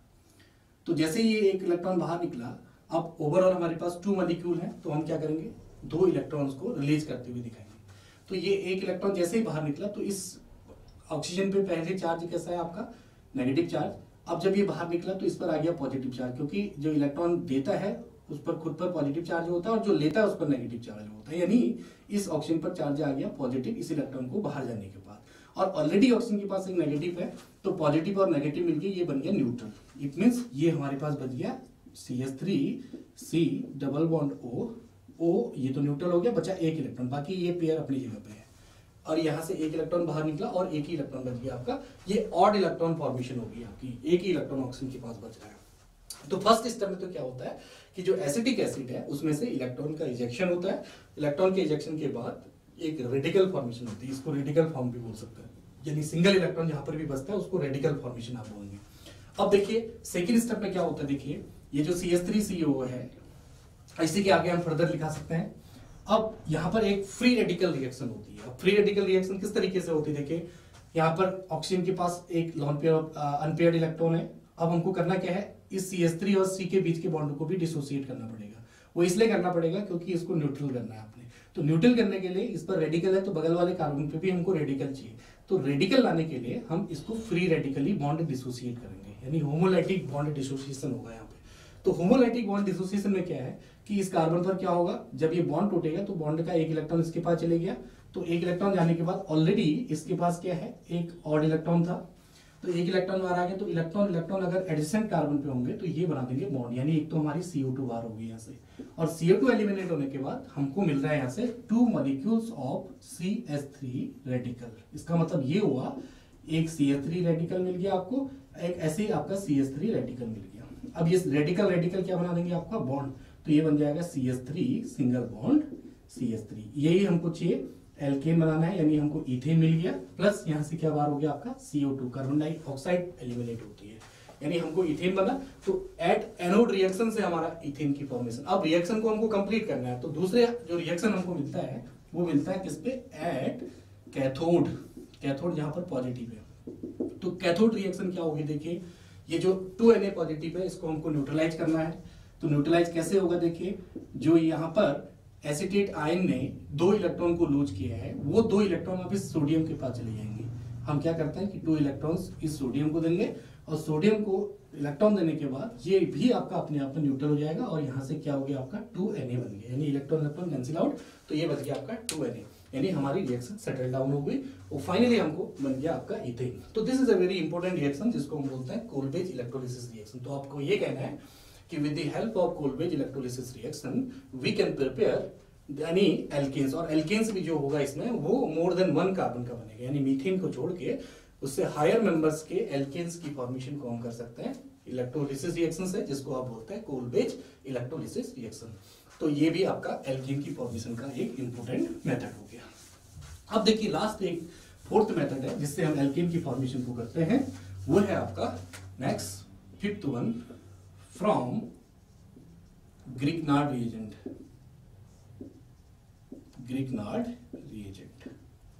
S2: तो जैसे ही ये एक इलेक्ट्रॉन बाहर निकला, अब ओवरऑल हमारे पास टू मॉलिक्यूल हैं, तो हम क्या करेंगे, दो इलेक्ट्रॉन्स को रिलीज करते हुए दिखाएंगे। तो ये एक इलेक्ट्रॉन जैसे ही बाहर निकला तो इस ऑक्सीजन पे पहले चार्ज कैसा है आपका, नेगेटिव चार्ज। अब जब ये बाहर निकला तो इस पर आ गया पॉजिटिव चार्ज, क्योंकि जो इलेक्ट्रॉन देता है उस पर खुद पर पॉजिटिव चार्ज होता है और जो लेता है उस पर नेगेटिव चार्ज होता है, यानी इस ऑक्सीजन पर चार्ज आ गया पॉजिटिव इस इलेक्ट्रॉन को बाहर जाने के बाद। और ऑलरेडी ऑक्सीजन के पास एक नेगेटिव है, तो पॉजिटिव और नेगेटिव मिलके ये बन गया न्यूट्रल। इट मीन्स ये हमारे पास बच गया C H three C double bond O O, ये तो न्यूट्रल हो गया, बचा एक इलेक्ट्रॉन, बाकी ये पेयर अपनी जगह पे है। और यहाँ से एक इलेक्ट्रॉन बाहर निकला और एक ही इलेक्ट्रॉन बच गया आपका, ये ऑड इलेक्ट्रॉन फॉर्मेशन होगी आपकी, एक ही इलेक्ट्रॉन ऑक्सीजन के पास बच रहा है। तो फर्स्ट स्टेप में तो क्या होता है कि जो एसिटिक एसिड है उसमें से इलेक्ट्रॉन का इजेक्शन होता है। इलेक्ट्रॉन के इजेक्शन के बाद एक रेडिकल फॉर्मेशन होती है, इसको रेडिकल फॉर्म भी बोल सकते हैं, यानी सिंगल इलेक्ट्रॉन जहां पर भी बचता है उसको रेडिकल फॉर्मेशन आप बोलेंगे। अब देखिए सेकेंड स्टेप में क्या होता है, देखिए ये जो सी एच थ्री सी ओ है, इसी के आगे हम फर्दर लिखा सकते हैं। अब यहाँ पर एक फ्री रेडिकल रिएक्शन होती है। अब फ्री रेडिकल रिएक्शन किस तरीके से होती है, देखिए यहाँ पर ऑक्सीजन के पास एक lone pair of unpaired electron है। अब हमको करना क्या है, इस सी एच थ्री और सी के बीच के बॉन्ड को भी डिसोसिएट करना पड़ेगा। वो इसलिए करना पड़ेगा क्योंकि इसको न्यूट्रल करना है आपने। तो न्यूट्रल करने के लिए इस पर रेडिकल है तो बगल वाले कार्बन पे भी हमको रेडिकल चाहिए। तो रेडिकल लाने के लिए हम इसको फ्री रेडिकली बॉन्ड डिसोसिएट करेंगे, यानी होमोलाइटिक बॉन्ड डिसोसिएशन होगा यहाँ पे। तो होमोलाइटिक बॉन्ड डिसोसिएशन में क्या है कि इस कार्बन पर क्या होगा, जब ये बॉन्ड टूटेगा तो बॉन्ड का एक इलेक्ट्रॉन इसके पास चले गया, तो एक इलेक्ट्रॉन जाने के बाद ऑलरेडी इसके पास क्या है, एक ऑड इलेक्ट्रॉन था, तो एक इलेक्ट्रॉन बाहर आ गया। तो इलेक्ट्रॉन इलेक्ट्रॉन अगर एडजेसेंट कार्बन पे होंगे तो ये बना देंगे बॉन्ड, यानी एक तो हमारी सी ओ टू बाहर होगी यहाँ से, और सी ओ टू एलिमिनेट होने के बाद हमको मिल रहा है यहाँ से two molecules of C H three radical. इसका मतलब ये हुआ एक सी एच थ्री रेडिकल मिल गया आपको, एक ऐसे ही आपका सी एच थ्री रेडिकल मिल गया। अब ये रेडिकल रेडिकल क्या बना देंगे आपका, बॉन्ड। तो ये बन जाएगा C H three single bond C H three. यही हमको चाहिए, एल्केन बनाना है, यानी हमको इथेन मिल गया, प्लस यहाँ से क्या बाहर हो गया आपका C O two, carbon dioxide eliminate होती है, यानी हमको इथेन बना। तो एट एनोड रिएक्शन से हमारा इथेन की फॉर्मेशन। अब रिएक्शन को हमको कंप्लीट करना है, तो दूसरे जो रिएक्शन हमको मिलता है वो मिलता है किस पे, एट कैथोड। कैथोड जहां पर पॉजिटिव है, तो कैथोड रिएक्शन क्या होगी, देखिए ये जो टू एन ए पॉजिटिव है इसको हमको न्यूट्रलाइज करना है। तो न्यूट्रलाइज कैसे होगा, देखिए जो यहाँ पर एसिटेट आयन ने दो इलेक्ट्रॉन को लूज किया है, वो दो इलेक्ट्रॉन अब इस सोडियम के पास चले जाएंगे। हम क्या करते हैं कि टू इलेक्ट्रॉन्स इस सोडियम को देंगे, और सोडियम को इलेक्ट्रॉन देने के बाद ये भी आपका अपने आप में न्यूट्रल हो जाएगा, और यहाँ से क्या हो गया आपका टू एन ए बन गया, यानी इलेक्ट्रॉन इलेक्ट्रॉन कैंसिल आउट, तो ये बच गया आपका टू एन ए, यानी हमारी रिएक्शन सेटल डाउन हो गई और फाइनली हमको बन गया आपका इथेन। तो this is a very important reaction जिसको हम बोलते हैं कोलबेज इलेक्ट्रोलिसिस रिएक्शन। तो आपको ये कहना है कि with the help of Kolbe's electrolysis reaction we can prepare यानी एल्केन्स, और एल्केन्स भी जो होगा इसमें वो मोर देन वन कार्बन का बनेगा, यानी मीथेन को छोड़ के उससे हायर मेंबर्स के एल्केन्स की फॉर्मेशन को हम कर सकते हैं इलेक्ट्रोलिसिस रिएक्शन से, जिसको आप बोलते हैं कोलबेज इलेक्ट्रोलिसिस रिएक्शन। तो ये भी आपका एल्केन की फॉर्मेशन का एक इंपॉर्टेंट मेथड हो गया। अब देखिए लास्ट एक फोर्थ मेथड है जिससे हम एल्केन की फॉर्मेशन को करते हैं, वो है आपका next fifth one, from Grignard reagent. Grignard reagent,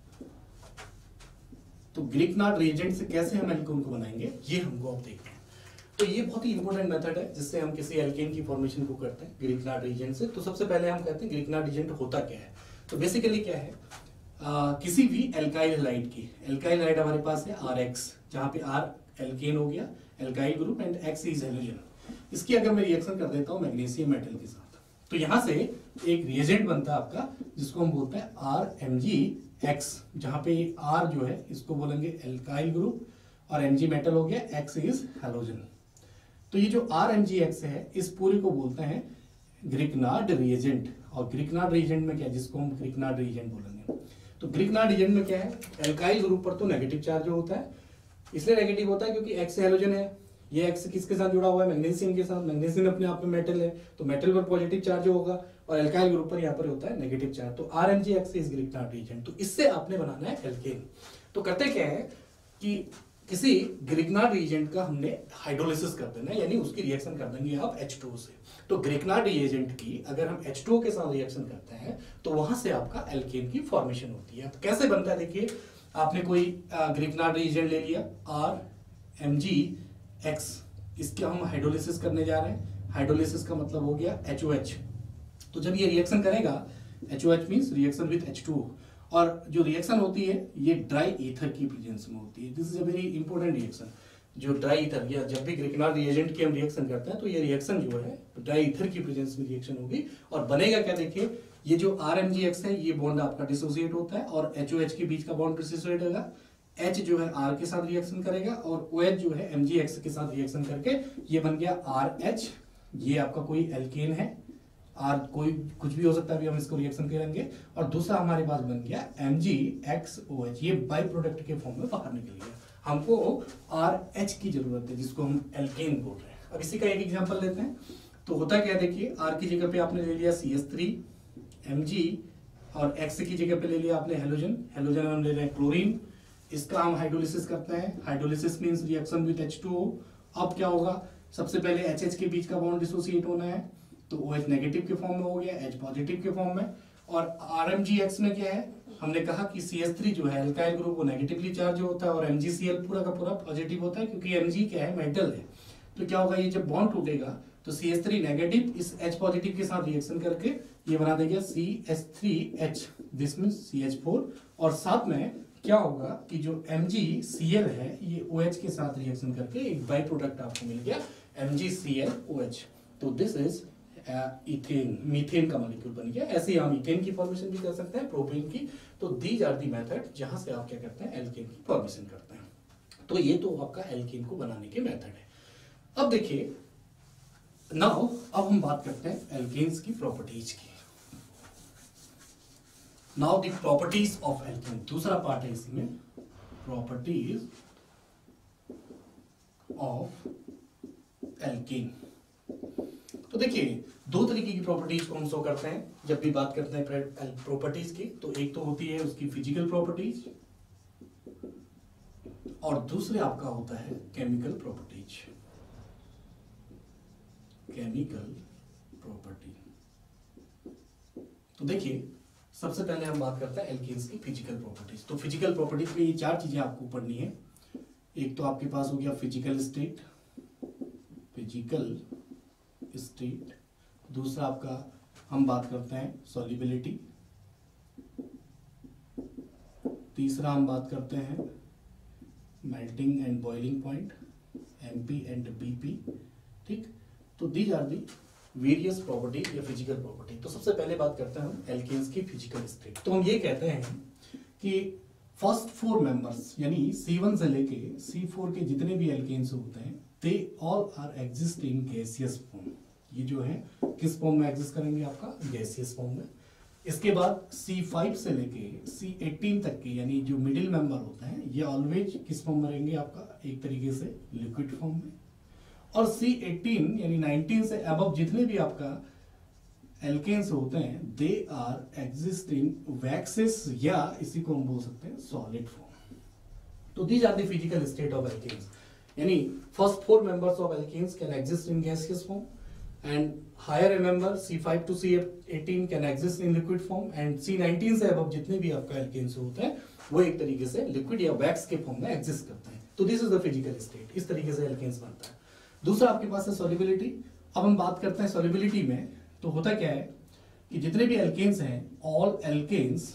S2: तो ग्रिग्नार्ड रिएजेंट से कैसे हम एल्केन को बनाएंगे ये हमको अब देखते हैं। तो ये बहुत ही इंपॉर्टेंट मेथड है जिससे हम किसी एल्केन की फॉर्मेशन को करते हैं ग्रिग्नार्ड रिएजेंट से। तो सबसे पहले हम कहते हैं ग्रिग्नार्ड रिएजेंट होता क्या है। तो बेसिकली क्या है, आ, किसी भी एल्काइल हैलाइड की, एल्काइल हैलाइड हमारे पास है आर एक्स, जहां पे आर एल्केन हो गया alkyl group and X is halogen. इसकी अगर मैं रिएक्शन कर देता हूं मैग्नीशियम मेटल के साथ, तो यहां से एक रिएजेंट बनता है आपका जिसको हम बोलते हैं आर एम जी एक्स, जहां पे आर जो है इसको बोलेंगे एल्काइल ग्रुप और एम जी मेटल हो गया, एक्स इज हैलोजन। तो ये जो आर एम जी एक्स है इस पूरे को बोलते हैं ग्रिग्नार्ड रिएजेंट। और ग्रिग्नार्ड रिएजेंट में क्या है, जिसको हम ग्रिग्नार्ड रिएजेंट बोलेंगे। तो ग्रिग्नार्ड रिएजेंट में क्या है, एल्काइल ग्रुप पर तो नेगेटिव चार्ज होता है, इसलिए नेगेटिव होता है क्योंकि एक्स हैलोजन है। ये एक्स किसके साथ जुड़ा हुआ है, मैग्नीशियम के साथ। मैग्नीशियम अपने आप में मेटल है, तो मेटल पर पॉजिटिव चार्ज होगा और एल्काइल ग्रुप पर यहाँ पर होता है नेगेटिव चार्ज। तो R M G X is Grignard reagent. तो इससे आपने बनाना है एल्केन। तो करते क्या है कि किसी ग्रिग्नार्ड रिएजेंट का हमने हाइड्रोलिसिस कर देना है, यानी उसकी रिएक्शन कर देंगे आप एच टू ओ से। तो ग्रिग्नार्ड रिएजेंट की अगर हम एच टू ओ के साथ रिएक्शन करते हैं तो वहां से आपका एल्केन की फॉर्मेशन होती है। तो कैसे बनता है, देखिए आपने कोई ग्रिग्नार्ड रिएजेंट ले लिया आर एम जी एक्स, इसका हम हाइड्रोलिसिस करने जा रहे हैं। हाइड्रोलिसिस का मतलब हो गया एच ओ एच। तो जब ये रिएक्शन करेगा, H O H means reaction with H two O, और जो रिएक्शन होती है ये ड्राई ईथर की प्रेजेंस में होती है। This is a very important reaction. जो ड्राई ईथर, या जब भी ग्रिग्नार्ड रिएजेंट की हम रिएक्शन करते हैं तो ये रिएक्शन जो है ड्राई ईथर की प्रेजेंस में रिएक्शन होगी। और बनेगा क्या, देखिए ये जो आर एम जी एक्स है ये बॉन्ड आपका डिसोसिएट होता है और एच ओ एच के बीच का बॉन्ड डिसोसिएट होगा। H जो है R के साथ रिएक्शन करेगा और OH जो है एम जी एक्स के साथ रिएक्शन करके ये बन गया आर एच। ये आपका कोई एल्केन है, R कोई कुछ भी हो सकता है, अभी हम इसको रिएक्शन करेंगे। और दूसरा हमारे पास बन गया M G X O H, ये बाई प्रोडक्ट के फॉर्म में बाहर निकल गया। हमको आर एच की जरूरत है जिसको हम एल्केन बोल रहे हैं। अब इसी का एक एग्जांपल लेते हैं। तो होता क्या है, देखिए R की जगह पे आपने ले लिया सी एच थ्री, Mg, और X की जगह पे ले लिया आपने हेलोजन। हेलोजन हम ले रहे हैं क्लोरीन, इसका हम हाइड्रोलिसिस करते हैं। Hydrolysis means reaction with H two O. अब क्या होगा, सबसे पहले एच एच के बीच का बॉन्ड डिसोसिएट होना है, तो OH नेगेटिव के फॉर्म में हो गया, H पॉजिटिव के फॉर्म में। और आर एम जी एक्स में क्या है, हमने कहा कि सी एच थ्री जो है एल्काइल ग्रुप वो नेगेटिवली चार्ज होता है और एम जी सी एल पूरा का पूरा पॉजिटिव होता है क्योंकि Mg क्या है, मेटल है। तो क्या होगा, ये जब बॉन्ड टूटेगा तो सी एच थ्री नेगेटिव इस H पॉजिटिव के साथ रिएक्शन करके ये बना देगा C H three H, this means C H four. और साथ में क्या होगा कि जो एम जी सी एल है ये OH के साथ रिएक्शन करके एक बाई प्रोडक्ट आपको मिल गया M G C L O H. तो दिस इज इथेन, मीथेन का मॉलिक्यूल बन गया। ऐसे ही हम इथेन की फॉर्मेशन भी कर सकते हैं, प्रोपेन की। तो दीज आर दी मेथड जहां से आप क्या करते हैं, एल्केन की फॉर्मेशन करते हैं। तो ये तो आपका एल्केन को बनाने के मेथड है। अब देखिए नाउ अब हम बात करते हैं एल्केन्स की प्रॉपर्टीज की। Now the properties of alkane, दूसरा पार्ट है इसमें, प्रॉपर्टीज ऑफ एल्केन। तो देखिए दो तरीके की प्रॉपर्टीज को हम शो करते हैं जब भी बात करते हैं प्रॉपर्टीज की। तो एक तो होती है उसकी फिजिकल प्रॉपर्टीज और दूसरे आपका होता है केमिकल प्रॉपर्टीज। केमिकल प्रॉपर्टी, तो देखिए सबसे पहले हम बात करते हैं एल्केन्स की फिजिकल प्रॉपर्टीज। तो फिजिकल प्रॉपर्टीज में ये चार चीजें आपको पढ़नी है। एक तो आपके पास हो गया फिजिकल स्टेट, फिजिकल स्टेट। दूसरा आपका हम बात करते हैं सॉल्युबिलिटी। तीसरा हम बात करते हैं melting and boiling point, MP and BP. ठीक, तो these are the various property या फिजिकल प्रॉपर्टी। तो सबसे पहले बात करते हैं हम एल्केन्स की फिजिकल स्टेट। तो हम ये कहते हैं कि फर्स्ट फोर मेंबर्स यानी सी वन से लेके सी फोर के जितने भी एल्केन्स होते हैं they all are exist in gaseous form. ये जो है किस फॉर्म में एग्जिस्ट करेंगे, आपका गैसियस फॉर्म में। इसके बाद सी फाइव से लेके सी एटीन तक के यानी जो मिडिल मेंबर होते हैं ये ऑलवेज किस फॉर्म में रहेंगे, आपका एक तरीके से लिक्विड फॉर्म में। और सी एटीन यानी नाइनटीन से अबव जितने भी आपका एल्केन्स होते हैं they are exist in waxes, या इसी को हम बोल सकते हैं सॉलिड फॉर्म। तो these are the physical state of alkanes, यानी first four members of alkanes can exist in gaseous form and higher member C five to C eighteen can exist in liquid form and C nineteen से above जितने भी आपका alkanes होते हैं वो एक तरीके से लिक्विड या वैक्स के फॉर्म में एग्जिस्ट करते हैं। तो this is the physical state, इस तरीके से एल्केन्स बनता है। दूसरा आपके पास है सॉल्युबिलिटी। अब हम बात करते हैं सॉल्युबिलिटी में, तो होता क्या है कि जितने भी एल्केन्स हैं all alkanes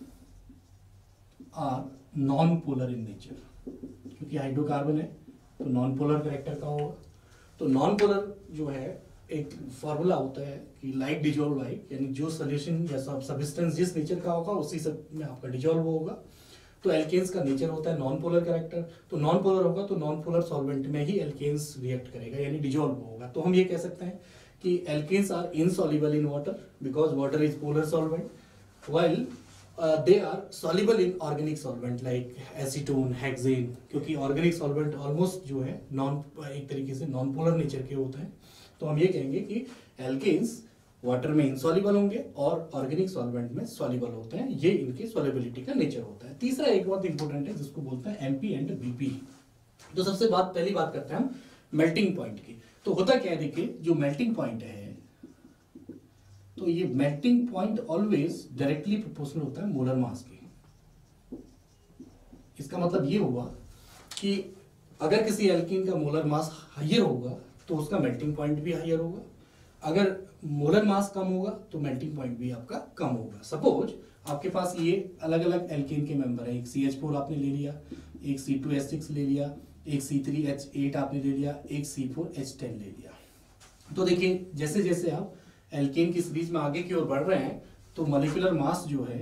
S2: are non polar in nature, क्योंकि हाइड्रोकार्बन है तो नॉन पोलर कैरेक्टर का होगा। तो नॉन पोलर जो है एक फार्मूला होता है कि लाइक डिजोल्व लाइक, यानी जो सोल्यूशन या सब्सटेंस जिस नेचर का होगा उसी सब में आपका डिजोल्व होगा। तो एल्केन्स का नेचर होता है नॉन पोलर कैरेक्टर, तो नॉन पोलर होगा तो नॉन पोलर सॉल्वेंट में ही एल्केन्स रिएक्ट करेगा यानी डिजोल्व होगा। तो हम ये कह सकते हैं कि alkanes are insoluble in water because water is polar solvent, while they are soluble in organic solvent like acetone, hexane, क्योंकि ऑर्गेनिक सॉल्वेंट ऑलमोस्ट जो है नॉन एक तरीके से नॉन पोलर नेचर के होते हैं। तो हम ये कहेंगे कि एल्केन्स वाटर में इनसॉल्युबल होंगे और ऑर्गेनिक सॉल्वेंट में सॉल्युबल होते हैं, ये इनके सॉल्युबिलिटी का नेचर होता है। तीसरा एक बहुत इंपॉर्टेंट है जिसको बोलते हैं एमपी एंड बीपी। तो सबसे बात पहली बात करते हैं हम मेल्टिंग पॉइंट की। तो होता क्या है, देखिए जो मेल्टिंग पॉइंट है तो ये melting point always directly proportional होता है मोलर मास के। इसका मतलब ये हुआ कि अगर किसी एल्कीन का मोलर मास हायर होगा तो उसका मेल्टिंग पॉइंट भी हायर होगा, अगर मोलर मास कम होगा तो मेल्टिंग पॉइंट भी आपका कम होगा। सपोज आपके पास ये अलग अलग एल्केन के मेंबर है, एक सी एच फोर आपने ले लिया, एक सी टू एच सिक्स ले लिया, एक सी थ्री एच एट आपने ले लिया, एक सी फोर एच टेन ले लिया। तो देखिए जैसे जैसे आप एल्केन की सीरीज में आगे की ओर बढ़ रहे हैं तो मॉलिक्यूलर मास जो है,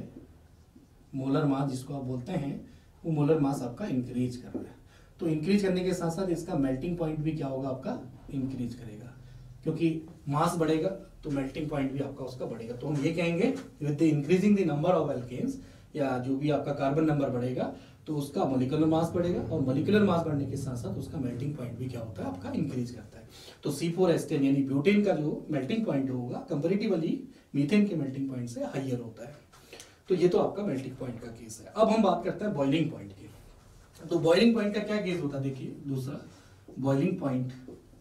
S2: मोलर मास जिसको आप बोलते हैं, वो मोलर मास आपका इंक्रीज कर रहा है। तो इंक्रीज करने के साथ साथ इसका मेल्टिंग पॉइंट भी क्या होगा, आपका इंक्रीज करेगा, क्योंकि मास बढ़ेगा तो मेल्टिंग पॉइंट भी आपका उसका बढ़ेगा। तो हम ये कहेंगे with the increasing the number of alkanes, या जो भी आपका कार्बन नंबर बढ़ेगा तो उसका मॉलिक्यूलर मास बढ़ेगा, और मॉलिक्यूलर मास बढ़ने के साथ साथ उसका मेल्टिंग पॉइंट भी क्या होता है, आपका इंक्रीज करता है। तो सी फोर एच टेन यानी ब्यूटेन का जो मेल्टिंग पॉइंट होगा कंपैरेटिवली मीथेन के मेल्टिंग पॉइंट से हाइयर होता है। तो ये तो आपका मेल्टिंग पॉइंट का केस है। अब हम बात करते हैं बॉइलिंग पॉइंट की। तो बॉइलिंग पॉइंट का क्या केस होता है, देखिए दूसरा बॉइलिंग पॉइंट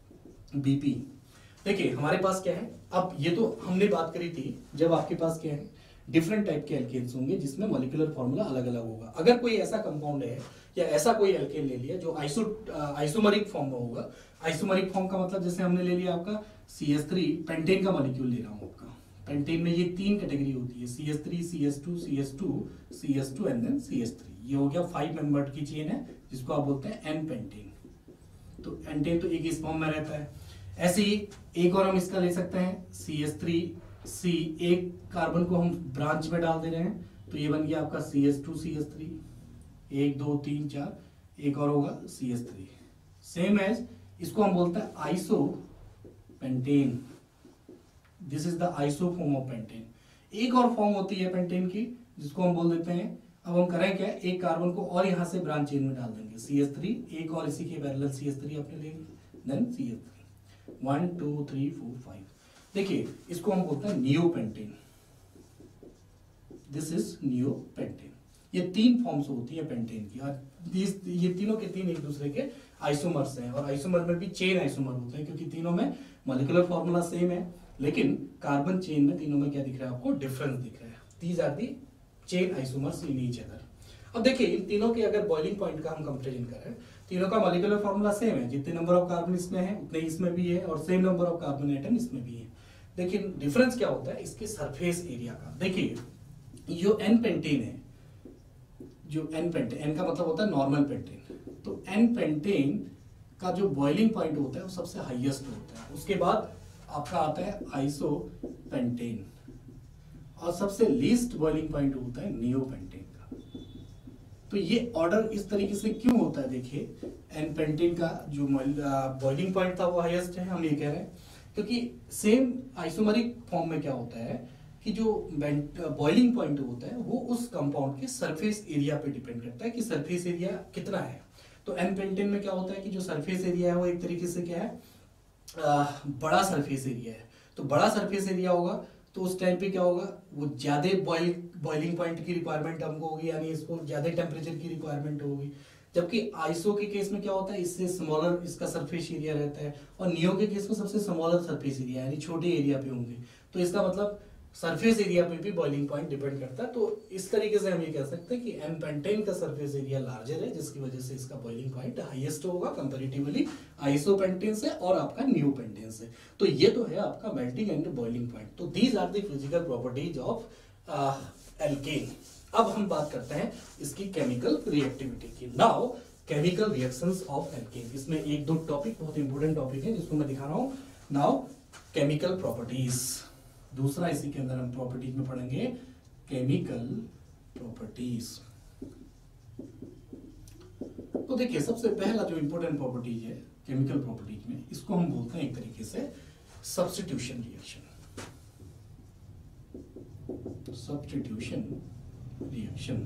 S2: बीपी। देखिए हमारे पास क्या है, अब ये तो हमने बात करी थी जब आपके पास क्या है डिफरेंट टाइप के एल्केन्स होंगे जिसमें मॉलिक्यूलर फॉर्मूला अलग अलग होगा। अगर कोई ऐसा कंपाउंड है या ऐसा कोई एल्केन ले लिया जो आइसो आइसोमरिक फॉर्म में होगा, आइसोमरिक फॉर्म का मतलब जैसे हमने ले लिया आपका सी एच थ्री, पेंटेन का मॉलिक्यूल ले रहा हूं आपका। पेंटेन में ये तीन कैटेगरी होती है, C H three, C H two, C H two, C H two and then C H three. ये हो गया फाइव मेंबर्ड की चेन है जिसको आप बोलते हैं एन पेंटेन। तो एंटेन तो एक इस फॉर्म में रहता है। ऐसे ही एक और हम इसका ले सकते हैं सी एच थ्री सी, एक कार्बन को हम ब्रांच में डाल दे रहे हैं तो ये बन गया आपका C H two C H three, एक दो तीन चार, एक और होगा C H three. Same as इसको हम बोलते हैं iso pentane, this is the iso form of pentane. एक और फॉर्म होती है पेंटेन की जिसको हम बोल देते हैं, अब हम करें क्या, एक कार्बन को और यहां से ब्रांच चेन में डाल देंगे सी एच थ्री, एक और इसी के पैरेलल सी एच थ्री अपने लेंगे, then C H three, one two three four five. देखिए इसको हम बोलते हैं नियोपेंटेन, दिस इज नियोपेंटेन। ये तीन फॉर्म्स होती है पेंटेन की, और ये तीनों के तीन एक दूसरे के आइसोमर्स हैं, और आइसोमर में भी चेन आइसोमर होते हैं क्योंकि तीनों में मॉलिक्यूलर फॉर्मूला सेम है, लेकिन कार्बन चेन में तीनों में क्या दिख रहा है आपको, डिफरेंस दिख रहा है। These are the chain isomers in each other. अब देखिए इन तीनों के अगर बॉइलिंग पॉइंट का हम कंपैरिजन करें, तीनों का मॉलिक्यूलर फॉर्मूला सेम है, जितने नंबर ऑफ कार्बन इसमें है उतने इसमें भी है, और same number of carbon atom इसमें भी है। लेकिन डिफरेंस क्या होता है इसके सरफेस एरिया का। देखिए जो एन पेंटेन है, जो एन पेंटेन, एन का मतलब होता है नॉर्मल पेंटेन, तो एन पेंटेन का जो बॉइलिंग पॉइंट होता है वो सबसे हाईएस्ट होता है। उसके बाद आपका आता है आइसो पेंटेन, और सबसे लीस्ट बॉइलिंग पॉइंट होता है नियोपेंटेन का। तो ये ऑर्डर इस तरीके से क्यों होता है, देखिए एन पेंटेन का जो बॉइलिंग पॉइंट था वो हाईएस्ट है, हम ये कह रहे हैं क्योंकि सेम आइसोमरिक फॉर्म में क्या होता है कि जो बॉइलिंग पॉइंट होता है वो उस कंपाउंड के सरफेस एरिया पे डिपेंड करता है कि सरफेस एरिया कितना है। तो एन पेंटेन में क्या होता है कि जो सरफेस एरिया है वो एक तरीके से क्या है, आ, बड़ा सरफेस एरिया है। तो बड़ा सरफेस एरिया होगा तो उस टाइम पे क्या होगा, वो ज्यादा बॉइल बॉइलिंग पॉइंट की रिक्वायरमेंट हमको होगी, यानी इसको ज्यादा टेम्परेचर की रिक्वायरमेंट होगी। जबकि आइसो के केस में क्या होता है, इससे स्मॉलर इसका सरफेस एरिया रहता है, और नियो के केस में सबसे स्मॉलर सरफेस एरिया यानी छोटे एरिया पे होंगे। तो इसका मतलब सरफेस एरिया पे भी बॉइलिंग पॉइंट डिपेंड करता है। तो इस तरीके से हम ये कह सकते हैं कि एन पेंटेन का सरफेस एरिया लार्जर है, जिसकी वजह से इसका बॉइलिंग पॉइंट हाईएस्ट होगा कंपैरेटिवली आइसो पेंटेन से और आपका नियो पेंटेन से। तो ये तो है आपका मेल्टिंग एंड बॉइलिंग पॉइंट। तो these are the physical properties of alkane. अब हम बात करते हैं इसकी केमिकल रिएक्टिविटी की। Now chemical reactions of alkane, इसमें एक दो टॉपिक बहुत इंपॉर्टेंट टॉपिक है जिसको मैं दिखा रहा हूं। Now chemical properties. दूसरा इसी के अंदर हम प्रॉपर्टीज में पढ़ेंगे केमिकल प्रॉपर्टीज। तो देखिए सबसे पहला जो इंपॉर्टेंट प्रॉपर्टीज है केमिकल प्रॉपर्टीज में, इसको हम बोलते हैं एक तरीके से सब्स्टिट्यूशन रिएक्शन। Substitution reaction.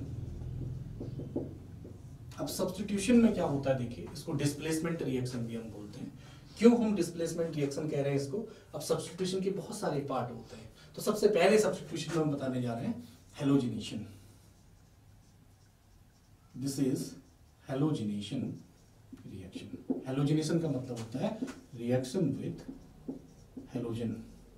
S2: अब सब्स्टिट्यूशन में क्या होता है, देखिए इसको डिस्प्लेसमेंट रिएक्शन भी हम बोलते हैं। क्यों हम डिस्प्लेसमेंट रिएक्शन कह रहे हैं इसको? अब सब्स्टिट्यूशन के बहुत सारे पार्ट होते हैं, तो सबसे पहले सब्स्टिट्यूशन में हम बताने जा रहे हैं halogenation. This is halogenation reaction. Halogenation का मतलब होता है reaction with halogen.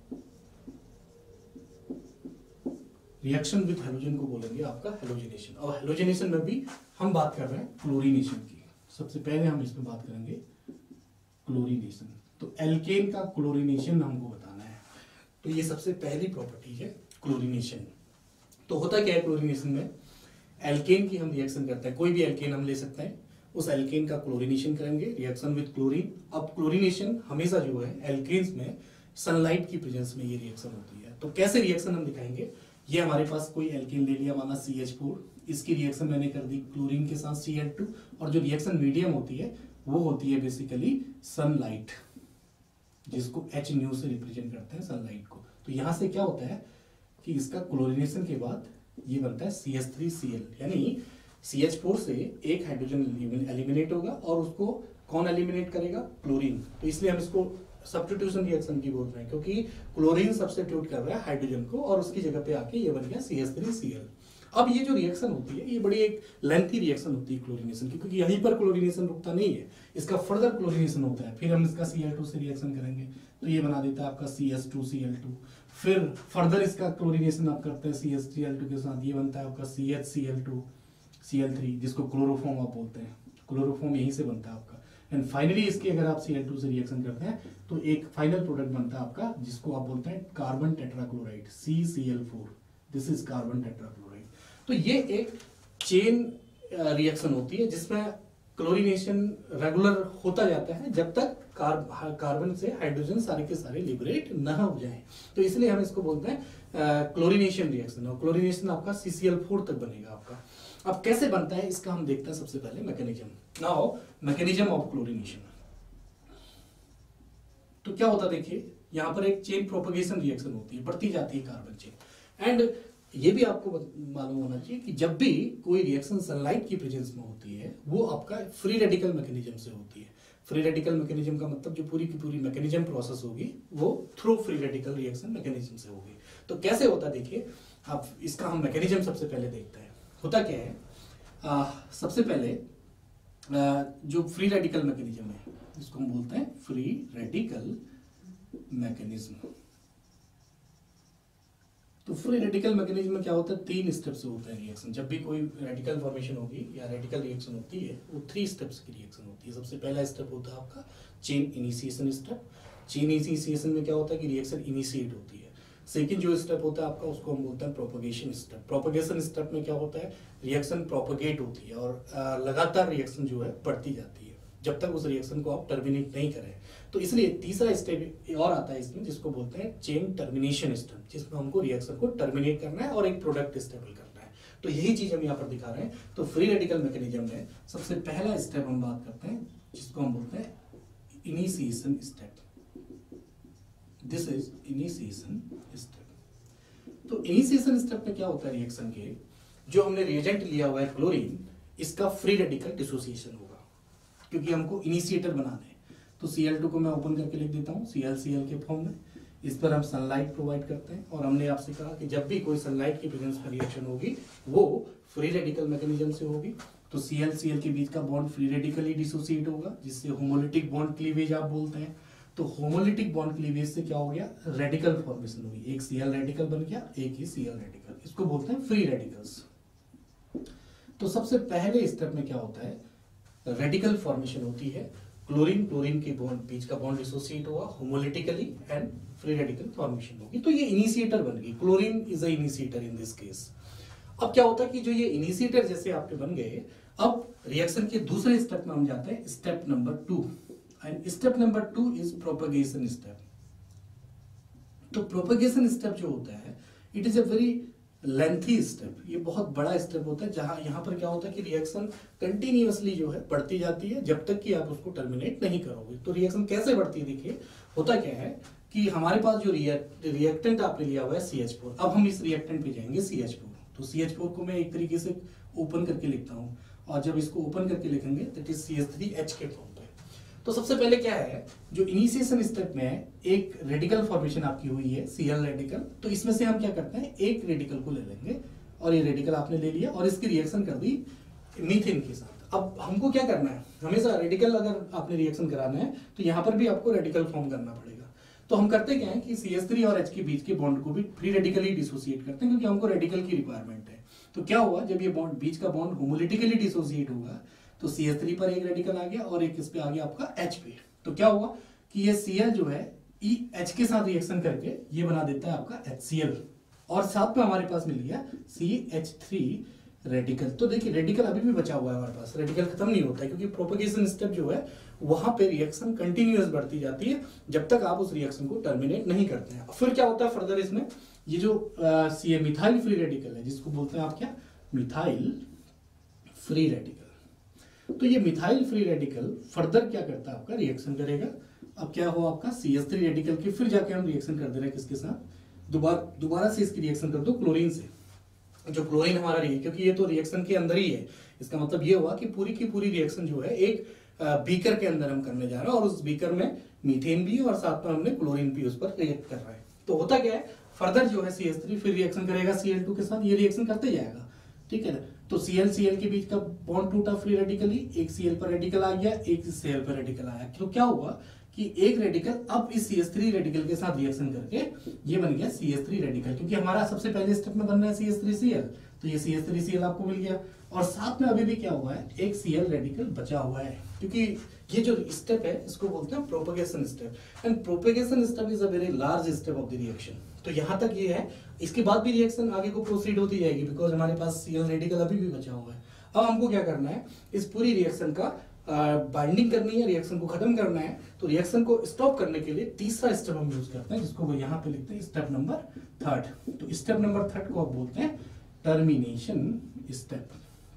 S2: Reaction with halogen को बोलेंगे आपका हेलोजिनेशन। और हेलोजिनेशन में भी हम बात कर रहे हैं क्लोरीनेशन की। सबसे पहले हम इसमें बात करेंगे क्लोरीनेशन। तो एल्केन का क्लोरीनेशन हमको बताना है, तो ये सबसे पहली प्रॉपर्टी है क्लोरीनेशन। तो होता क्या है क्लोरीनेशन में, एल्केन की हम रिएक्शन करते हैं, कोई भी एल्केन हम ले सकते हैं, उस एल्केन का क्लोरीनेशन करेंगे रिएक्शन विद क्लोरीन। अब क्लोरीनेशन हमेशा जो है एल्केन्स में सनलाइट की प्रेजेंस में ये रिएक्शन होती है। तो कैसे रिएक्शन हम दिखाएंगे, ये हमारे पास कोई एल्केन ले लिया माना सी एच फोर, इसकी रिएक्शन मैंने कर दी क्लोरीन के साथ सी एच टू, और जो रिएक्शन मीडियम होती है वो होती है बेसिकली सनलाइट, जिसको एच न्यू से रिप्रेजेंट करते हैं सनलाइट को। तो यहां से क्या होता है कि इसका क्लोरीनेशन के बाद ये बनता है C H three C L, यानी सी एच फोर से एक हाइड्रोजन एलिमिनेट होगा और उसको कौन एलिमिनेट करेगा, क्लोरीन। तो इसलिए हम इसको सब्स्टिट्यूशन रिएक्शन की बोल रहे हैं, क्योंकि क्लोरीन सब्स्टिट्यूट कर रहा है हाइड्रोजन को और उसकी जगह पे आके ये बन गया C H three C L. अब ये जो रिएक्शन होती है ये बड़ी एक लेंथी रिएक्शन होती है क्लोरीनेशन की, क्योंकि यहीं पर क्लोरीनेशन रुकता नहीं है, इसका फर्दर क्लोरीनेशन होता है। फिर हम इसका सी एल टू से रिएक्शन करेंगे तो ये बना देता है आपका C H two C L two. फिर फर्दर इसका क्लोरीनेशन आप करते हैं C H three L two के साथ, ये बनता है आपका C H C L two C L three, जिसको क्लोरोफॉर्म आप बोलते हैं। क्लोरोफॉर्म यहीं से बनता है आपका। एंड फाइनली इसके अगर आप सी एल टू से रिएक्शन करते हैं तो एक फाइनल प्रोडक्ट बनता है आपका, जिसको आप बोलते हैं carbon tetrachloride C C L four. This is carbon tetrachloride. तो ये एक चेन रिएक्शन होती है जिसमें क्लोरीनेशन रेगुलर होता जाता है जब तक कार्ब कार्बन से हाइड्रोजन सारे के सारे लिबरेट न हो जाए। तो इसलिए हम इसको बोलते हैं क्लोरीनेशन रिएक्शन, और क्लोरीनेशन आपका सी सी एल फोर तक बनेगा आपका। अब कैसे बनता है इसका हम देखते हैं सबसे पहले mechanism. Now mechanism of chlorination. तो क्या होता है, देखिए यहां पर एक चेन प्रोपगेशन रिएक्शन होती है, बढ़ती जाती है कार्बन चेन। एंड ये भी आपको मालूम होना चाहिए कि जब भी कोई रिएक्शन सनलाइट की प्रेजेंस में होती है वो आपका फ्री रेडिकल मैकेनिज्म से होती है। फ्री रेडिकल मैकेनिज्म का मतलब जो पूरी की पूरी मैकेनिज्म प्रोसेस होगी वो through free radical reaction mechanism से होगी। तो कैसे होता है, देखिए आप इसका हम मैकेनिज्म सबसे पहले देखते हैं। होता क्या है, आ, सबसे पहले आ, जो फ्री रेडिकल मैकेनिज्म है इसको हम बोलते हैं फ्री रेडिकल मैकेनिज्म। तो फ्री रेडिकल मैकेनिज्म में क्या होता है, तीन स्टेप से होता है रिएक्शन। जब भी कोई रेडिकल फॉर्मेशन होगी या रेडिकल रिएक्शन होती है वो थ्री स्टेप्स की रिएक्शन होती है। सबसे पहला स्टेप होता है आपका chain initiation step. Chain initiation में क्या होता है कि रिएक्शन इनिशिएट होती है। सेकंड जो स्टेप होता है आपका उसको हम बोलते हैं प्रोपगेशन स्टेप। प्रोपगेशन स्टेप में क्या होता है, रिएक्शन प्रोपगेट होती है और लगातार रिएक्शन जो है बढ़ती जाती है जब तक उस रिएक्शन को आप टर्मिनेट नहीं करें। तो इसलिए तीसरा स्टेप और आता है इसमें जिसको बोलते हैं चेन टर्मिनेशन स्टेप, जिसमें हमको रिएक्शन को टर्मिनेट करना है और एक प्रोडक्ट स्टेबल करना है। तो यही चीज हम यहाँ पर दिखा रहे हैं। तो फ्री रेडिकल मैकेनिज्म में सबसे पहला स्टेप हम बात करते हैं जिसको हम बोलते हैं initiation step. This is initiation step. तो इनिशिएशन स्टेप में क्या होता है, रिएक्शन के जो हमने रिएजेंट लिया हुआ है क्लोरीन, इसका फ्री रेडिकल डिसोसिएशन होगा क्योंकि हमको इनिशिएटर बनाना है। तो सी एल टू को मैं ओपन करके लिख देता हूँ सी एल सी एल के फॉर्म में। इस पर हम सनलाइट प्रोवाइड करते हैं और हमने आपसे कहा कि जब भी कोई सनलाइट की प्रेजेंस में रिएक्शन होगी वो फ्री रेडिकल मैकेनिज्म से होगी। तो सी एल सी एल के बीच का बॉन्ड फ्री रेडिकली डिसोसिएट होगा, जिससे होमोलिटिक बॉन्ड क्लीवेज आप बोलते हैं। तो होमोलिटिक बॉन्ड क्लीवेज से क्या हो गया, रेडिकल फॉर्मेशन होगी। एक सी एल रेडिकल बन गया, एक ही सी एल रेडिकल, इसको बोलते हैं फ्री रेडिकल्स। तो सबसे पहले स्टेप में क्या होता है, रेडिकल फॉर्मेशन होती है। क्लोरीन क्लोरीन के बॉन्ड बीच का बॉन्ड डिसोसिएट होगा homolytically and free radical formation होगी। तो ये इनिशिएटर बन गई, chlorine is a initiator in this case. अब क्या होता है कि जो ये इनिशिएटर जैसे आपके बन गए, अब रिएक्शन के दूसरे स्टेप में हम जाते हैं, step number two. And step number two is propagation step. तो प्रोपेगेशन स्टेप जो होता है it is a very lengthy step, ये बहुत बड़ा स्टेप होता है, जहां यहाँ पर क्या होता है कि रिएक्शन कंटिन्यूअसली जो है बढ़ती जाती है जब तक कि आप उसको टर्मिनेट नहीं करोगे। तो रिएक्शन कैसे बढ़ती है, देखिए होता क्या है कि हमारे पास जो रिएक्टेंट आपने लिया हुआ है सी एच फोर, अब हम इस रिएक्टेंट पे जाएंगे सी एच फोर। तो सी एच फोर को मैं एक तरीके से ओपन करके लिखता हूँ, और जब इसको ओपन करके लिखेंगे that is C H three H के फॉर्म पे। तो सबसे पहले क्या है, जो इनिशिएशन स्टेप में एक रेडिकल फॉर्मेशन आपकी हुई है Cl रेडिकल, तो इसमें से हम क्या करते हैं एक रेडिकल को ले लेंगे, और ये रेडिकल आपने ले लिया और इसकी रिएक्शन कर दी मीथेन के साथ। अब हमको क्या करना है, हमेशा रेडिकल अगर आपने रिएक्शन कराना है तो यहाँ पर भी आपको रेडिकल फॉर्म करना पड़ेगा। तो हम करते क्या है कि सी एच थ्री और H के बीच के बॉन्ड को भी फ्री रेडिकली डिसोसिएट करते हैं, क्योंकि हमको रेडिकल की रिक्वायरमेंट है। तो क्या हुआ, जब ये बॉन्ड बीच का बॉन्ड होमोलिटिकली डिसोसिएट होगा तो सी एच थ्री पर एक रेडिकल आ गया और एक इस पे आ गया आपका H पे। तो क्या हुआ कि ये Cl जो है E H के साथ रिएक्शन करके ये बना देता है आपका HCl, और साथ में हमारे पास मिल गया सी एच थ्री रेडिकल। तो देखिए रेडिकल अभी भी बचा हुआ है हमारे पास, रेडिकल खत्म नहीं होता है, क्योंकि प्रोपेगेशन स्टेप जो है वहां पे रिएक्शन कंटिन्यूअस बढ़ती जाती है जब तक आप उस रिएक्शन को टर्मिनेट नहीं करते हैं। फिर क्या होता है फर्दर, इसमें ये जो सी मिथाइल फ्री रेडिकल है जिसको बोलते हैं आप क्या, मिथाइल फ्री रेडिकल। तो ये मिथाइल फ्री रेडिकल फर्दर क्या करता है, आपका रिएक्शन करेगा। अब क्या हुआ आपका सी एच थ्री रेडिकल की फिर जाके हम रिएक्शन कर दे रहे हैं किसके साथ, दोबारा दोबारा से इसकी रिएक्शन कर दो क्लोरीन से, जो क्लोरीन हमारा रही है, क्योंकि ये तो रिएक्शन के अंदर ही है। इसका मतलब ये हुआ कि पूरी की पूरी रिएक्शन जो है एक बीकर के अंदर हम करने जा रहे हैं, और उस बीकर में मीथेन भी और साथ में हमने क्लोरीन भी उस पर रिएक्ट कर रहा है। तो होता क्या है, फर्दर जो है सी एच थ्री फिर रिएक्शन करेगा सी एल टू के साथ, ये रिएक्शन करते जाएगा, ठीक है ना। तो Cl Cl के बीच का बॉन्ड टूटा फ्री रेडिकली, एक Cl पर रेडिकल आ गया, एक Cl पर रेडिकल आया। तो क्या हुआ कि एक रेडिकल अब इस सी एच थ्री रेडिकल के साथ रिएक्शन करके ये बन गया सी एच थ्री रेडिकल, क्योंकि हमारा सबसे पहले स्टेप में बनना है C H three C L, तो ये C H three C L आपको मिल गया। और साथ में अभी भी क्या हुआ है, एक Cl रेडिकल बचा हुआ है, क्योंकि ये जो स्टेप है इसको बोलते हैं propagation step, and propagation step is a very large step of the reaction. तो यहां तक ये है, इसके बाद भी रिएक्शन आगे को प्रोसीड होती जाएगी, बिकॉज हमारे पास Cl रेडिकल अभी भी बचा हुआ है। अब हमको क्या करना है, इस पूरी रिएक्शन का बाइंडिंग करनी है, रिएक्शन को खत्म करना है। तो रिएक्शन को स्टॉप करने के लिए तीसरा स्टेप हम यूज करते हैं, जिसको वो यहाँ पे लिखते हैं स्टेप नंबर थर्ड। तो स्टेप नंबर थर्ड को आप बोलते हैं टर्मिनेशन स्टेप।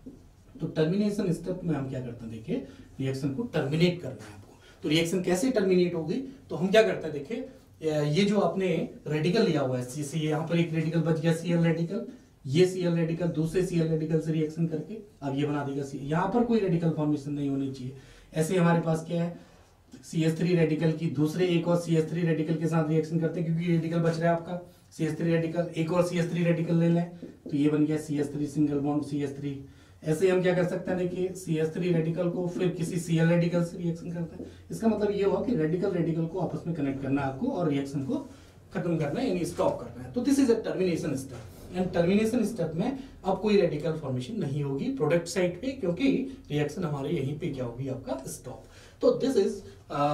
S2: तो टर्मिनेशन स्टेप में हम क्या करते हैं, देखिए रिएक्शन को टर्मिनेट करना है आपको। तो रिएक्शन कैसे टर्मिनेट होगी, तो हम क्या करते हैं, देखिए ये जो आपने रेडिकल लिया हुआ है, यहाँ पर एक रेडिकल बच गया Cl रेडिकल, ये Cl रेडिकल दूसरे Cl रेडिकल से रिएक्शन करके अब ये बना देगा, यहाँ पर कोई रेडिकल फॉर्मेशन नहीं होनी चाहिए। ऐसे हमारे पास क्या है, सी एच थ्री रेडिकल की दूसरे एक और सी एच थ्री रेडिकल के साथ रिएक्शन करते हैं, क्योंकि रेडिकल बच रहा है आपका सी एच थ्री रेडिकल, एक और सी एच थ्री रेडिकल ले लें तो ये बन गया C H three single bond C H three. ऐसे हम क्या कर सकते हैं, देखिए सी एच थ्री रेडिकल को फिर किसी Cl रेडिकल से रिएक्शन करते हैं। इसका मतलब ये हुआ कि रेडिकल रेडिकल को आपस में कनेक्ट करना है आपको, और रिएक्शन को खत्म करना है, यानी स्टॉप करना है। तो this is a termination step, and termination step में अब कोई रेडिकल फॉर्मेशन नहीं होगी प्रोडक्ट साइड पे, क्योंकि रिएक्शन हमारे यहीं पे क्या होगी, आपका स्टॉप। तो दिस इज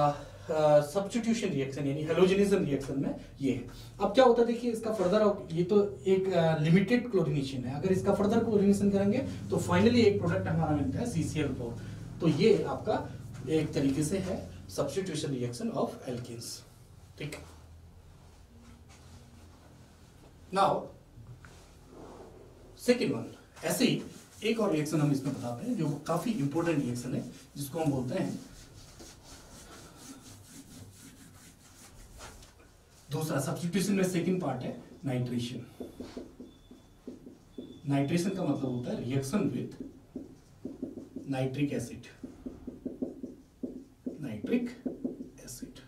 S2: सब्स्टिट्यूशन रिएक्शन, यानी हेलोजनिज्म रिएक्शन में ये है। अब क्या होता है, देखिए इसका फर्दर, ये तो एक लिमिटेड क्लोरिनेशन है, अगर इसका फर्दर क्लोरिनेशन करेंगे तो फाइनली एक प्रोडक्ट हमारा मिलता है सी सी एल फोर। तो ये आपका एक तरीके से है सब्स्टिट्यूशन रिएक्शन ऑफ एल्केन्स, ठीक। नाउ सेकेंड वन, ऐसे ही एक और रिएक्शन हम इसमें बताते हैं जो काफी इंपॉर्टेंट रिएक्शन है, जिसको हम बोलते हैं दूसरा सब्स्टिट्यूशन में सेकंड पार्ट है नाइट्रेशन। नाइट्रेशन का मतलब होता है reaction with nitric acid, nitric acid.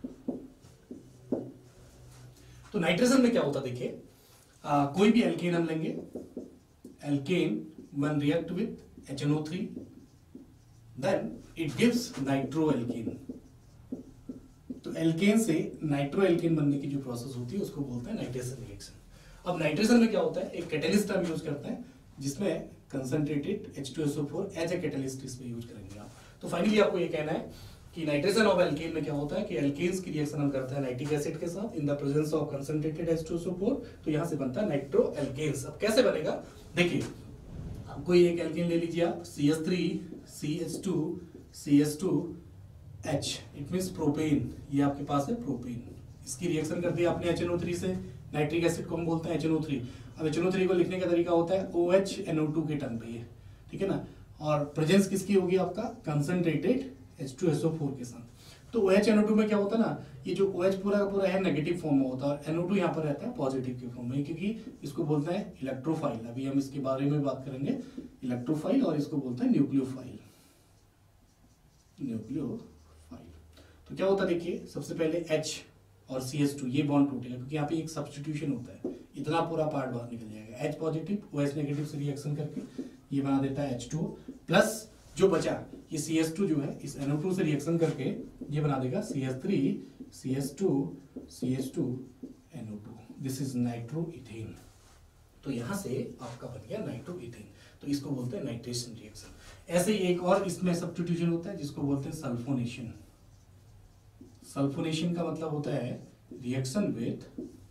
S2: तो नाइट्रेशन में क्या होता है, देखिए कोई भी एल्केन हम लेंगे, alkane when react with H N O three then it gives nitroalkane. तो एल्केन से नाइट्रो एल्केन बनने की जो प्रोसेस होती है उसको बोलते हैं नाइट्रेशन रिएक्शन। अब नाइट्रेशन में क्या होता है, एक कैटलिस्ट हम यूज करते हैं जिसमें concentrated H two S O four as a catalyst इसमें यूज करेंगे आप। तो फाइनली आपको ये कहना है कि नाइट्रेशन ऑफ एल्केन में क्या होता है कि एल्केन्स की रिएक्शन हम करते हैं नाइट्रिक एसिड के साथ in the presence of concentrated H two S O four, तो यहां से बनता है नाइट्रो एल्केन्स। अब कैसे बनेगा, देखिए कोई एक एल्केन ले लीजिए आप, C H three C H two C H two H, it means propane, ये आपके पास है प्रोपेन, इसकी रिएक्शन कर दी आपने एच एन ओ थ्री से, नाइट्रिक एसिड को हम बोलते हैं एच एन ओ थ्री। अब एच एन ओ थ्री को लिखने का तरीका होता है O H N O two के टर्म पे ये, ठीक है ना। और प्रेजेंस किसकी होगी आपका, concentrated H two S O four के साथ। तो O H N O two में क्या होता है ना, ये जो OH पूरा का पूरा है नेगेटिव फॉर्म में होता है और एन ओ टू यहाँ पर रहता है पॉजिटिव के फॉर्म में, क्योंकि इसको बोलते हैं इलेक्ट्रोफाइल। अभी हम इसके बारे में बात करेंगे, इलेक्ट्रोफाइल, और इसको बोलते हैं न्यूक्लियोफाइल। न्यूक्लियोफाइल तो क्या होता है देखिए, सबसे पहले H और सी एच टू ये बॉन्ड टूटेगा, क्योंकि यहाँ पे एक सब्स्टिट्यूशन होता है, इतना पूरा पार्ट बाहर निकल जाएगा। H पॉजिटिव OH नेगेटिव से रिएक्शन करके ये बना देता है एच टू ओ, प्लस जो बचा ये सी एच टू जो है इस एन ओ टू से रिएक्शन करके ये बना देगा C H three C H two C H two N O two. This is nitroethane. तो यहां से आपका बन गया नाइट्रोइथेन, तो इसको बोलते हैं नाइट्रेशन रिएक्शन। ऐसे ही एक और इसमें सब्स्टिट्यूशन होता है जिसको बोलते हैं सल्फोनेशन। सल्फोनेशन का मतलब होता है reaction with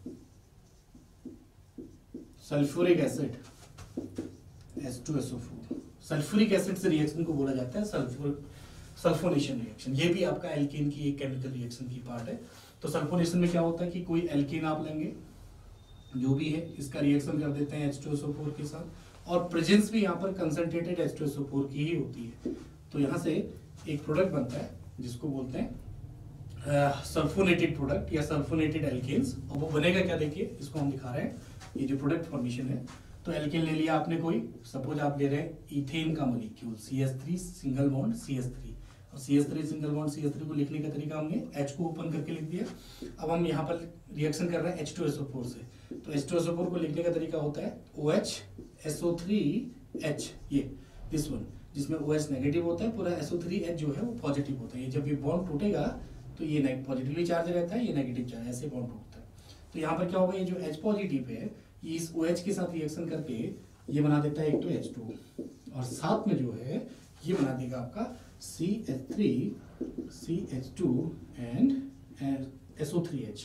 S2: sulphuric acid H two S O four. Sulphuric acid से रिएक्शन को बोला जाता है सल्फ्यूर सल्फोनेशन रिएक्शन। ये भी आपका एल्केन की एक केमिकल रिएक्शन की पार्ट है। तो सल्फोनेशन में क्या होता है कि कोई एल्केन आप लेंगे जो भी है, इसका रिएक्शन कर देते हैं H two S O four के साथ, और प्रेजेंस भी यहाँ पर concentrated H two S O four की ही होती है। तो यहाँ से एक प्रोडक्ट बनता है जिसको बोलते हैं सल्फोनेटेड प्रोडक्ट या सल्फोनेटेड एल्केन्स। और वो बनेगा क्या, देखिए इसको हम दिखा रहे हैं, ये जो प्रोडक्ट फॉर्मेशन है। तो एल्केन ले लिया आपने कोई, सपोज आप ले रहे हैं इथेन का molecule C H three single bond C H three, और C H three single bond C H three को लिखने का तरीका हमने H को ओपन करके लिख दिया। अब हम यहाँ पर रिएक्शन कर रहे हैं H two S O four से, तो H two S O four को लिखने का तरीका होता है O H S O three H, ये दिस वन, जिसमें OH नेगेटिव होता है, पूरा एस ओ थ्री एच जो है वो पॉजिटिव होता है। ये जब ये बॉन्ड टूटेगा तो ये पॉजिटिवली चार्ज रहता है, ये नेगेटिव चार्ज, ऐसे बॉन्ड टूटता है। तो यहाँ पर क्या होगा, ये जो H पॉजिटिव है ये इस OH के साथ रिएक्शन करके ये बना देता है एक तो एच टू, और साथ में जो है ये बना देगा आपका C H three C H two and S O three H.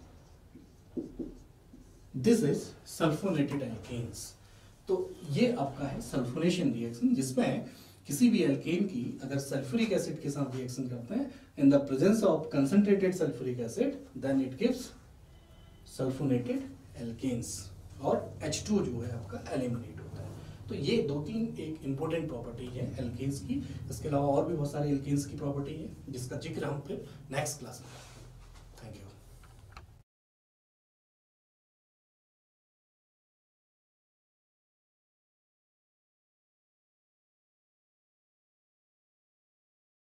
S2: This is sulphonated alkanes. तो ये आपका है सल्फोनेशन रिएक्शन, जिसमें किसी भी एल्केन की अगर सल्फ्यूरिक एसिड के साथ रिएक्शन करते हैं in the presence of concentrated sulphuric acid, then it gives sulphonated alkanes, और एच टू जो है आपका एलिमिनेट होता है। तो ये दो तीन एक इंपॉर्टेंट प्रॉपर्टी है एल्केन्स की। इसके अलावा और भी बहुत सारे एल्केन्स की प्रॉपर्टी है जिसका जिक्र हम फिर नेक्स्ट क्लास में। Thank you.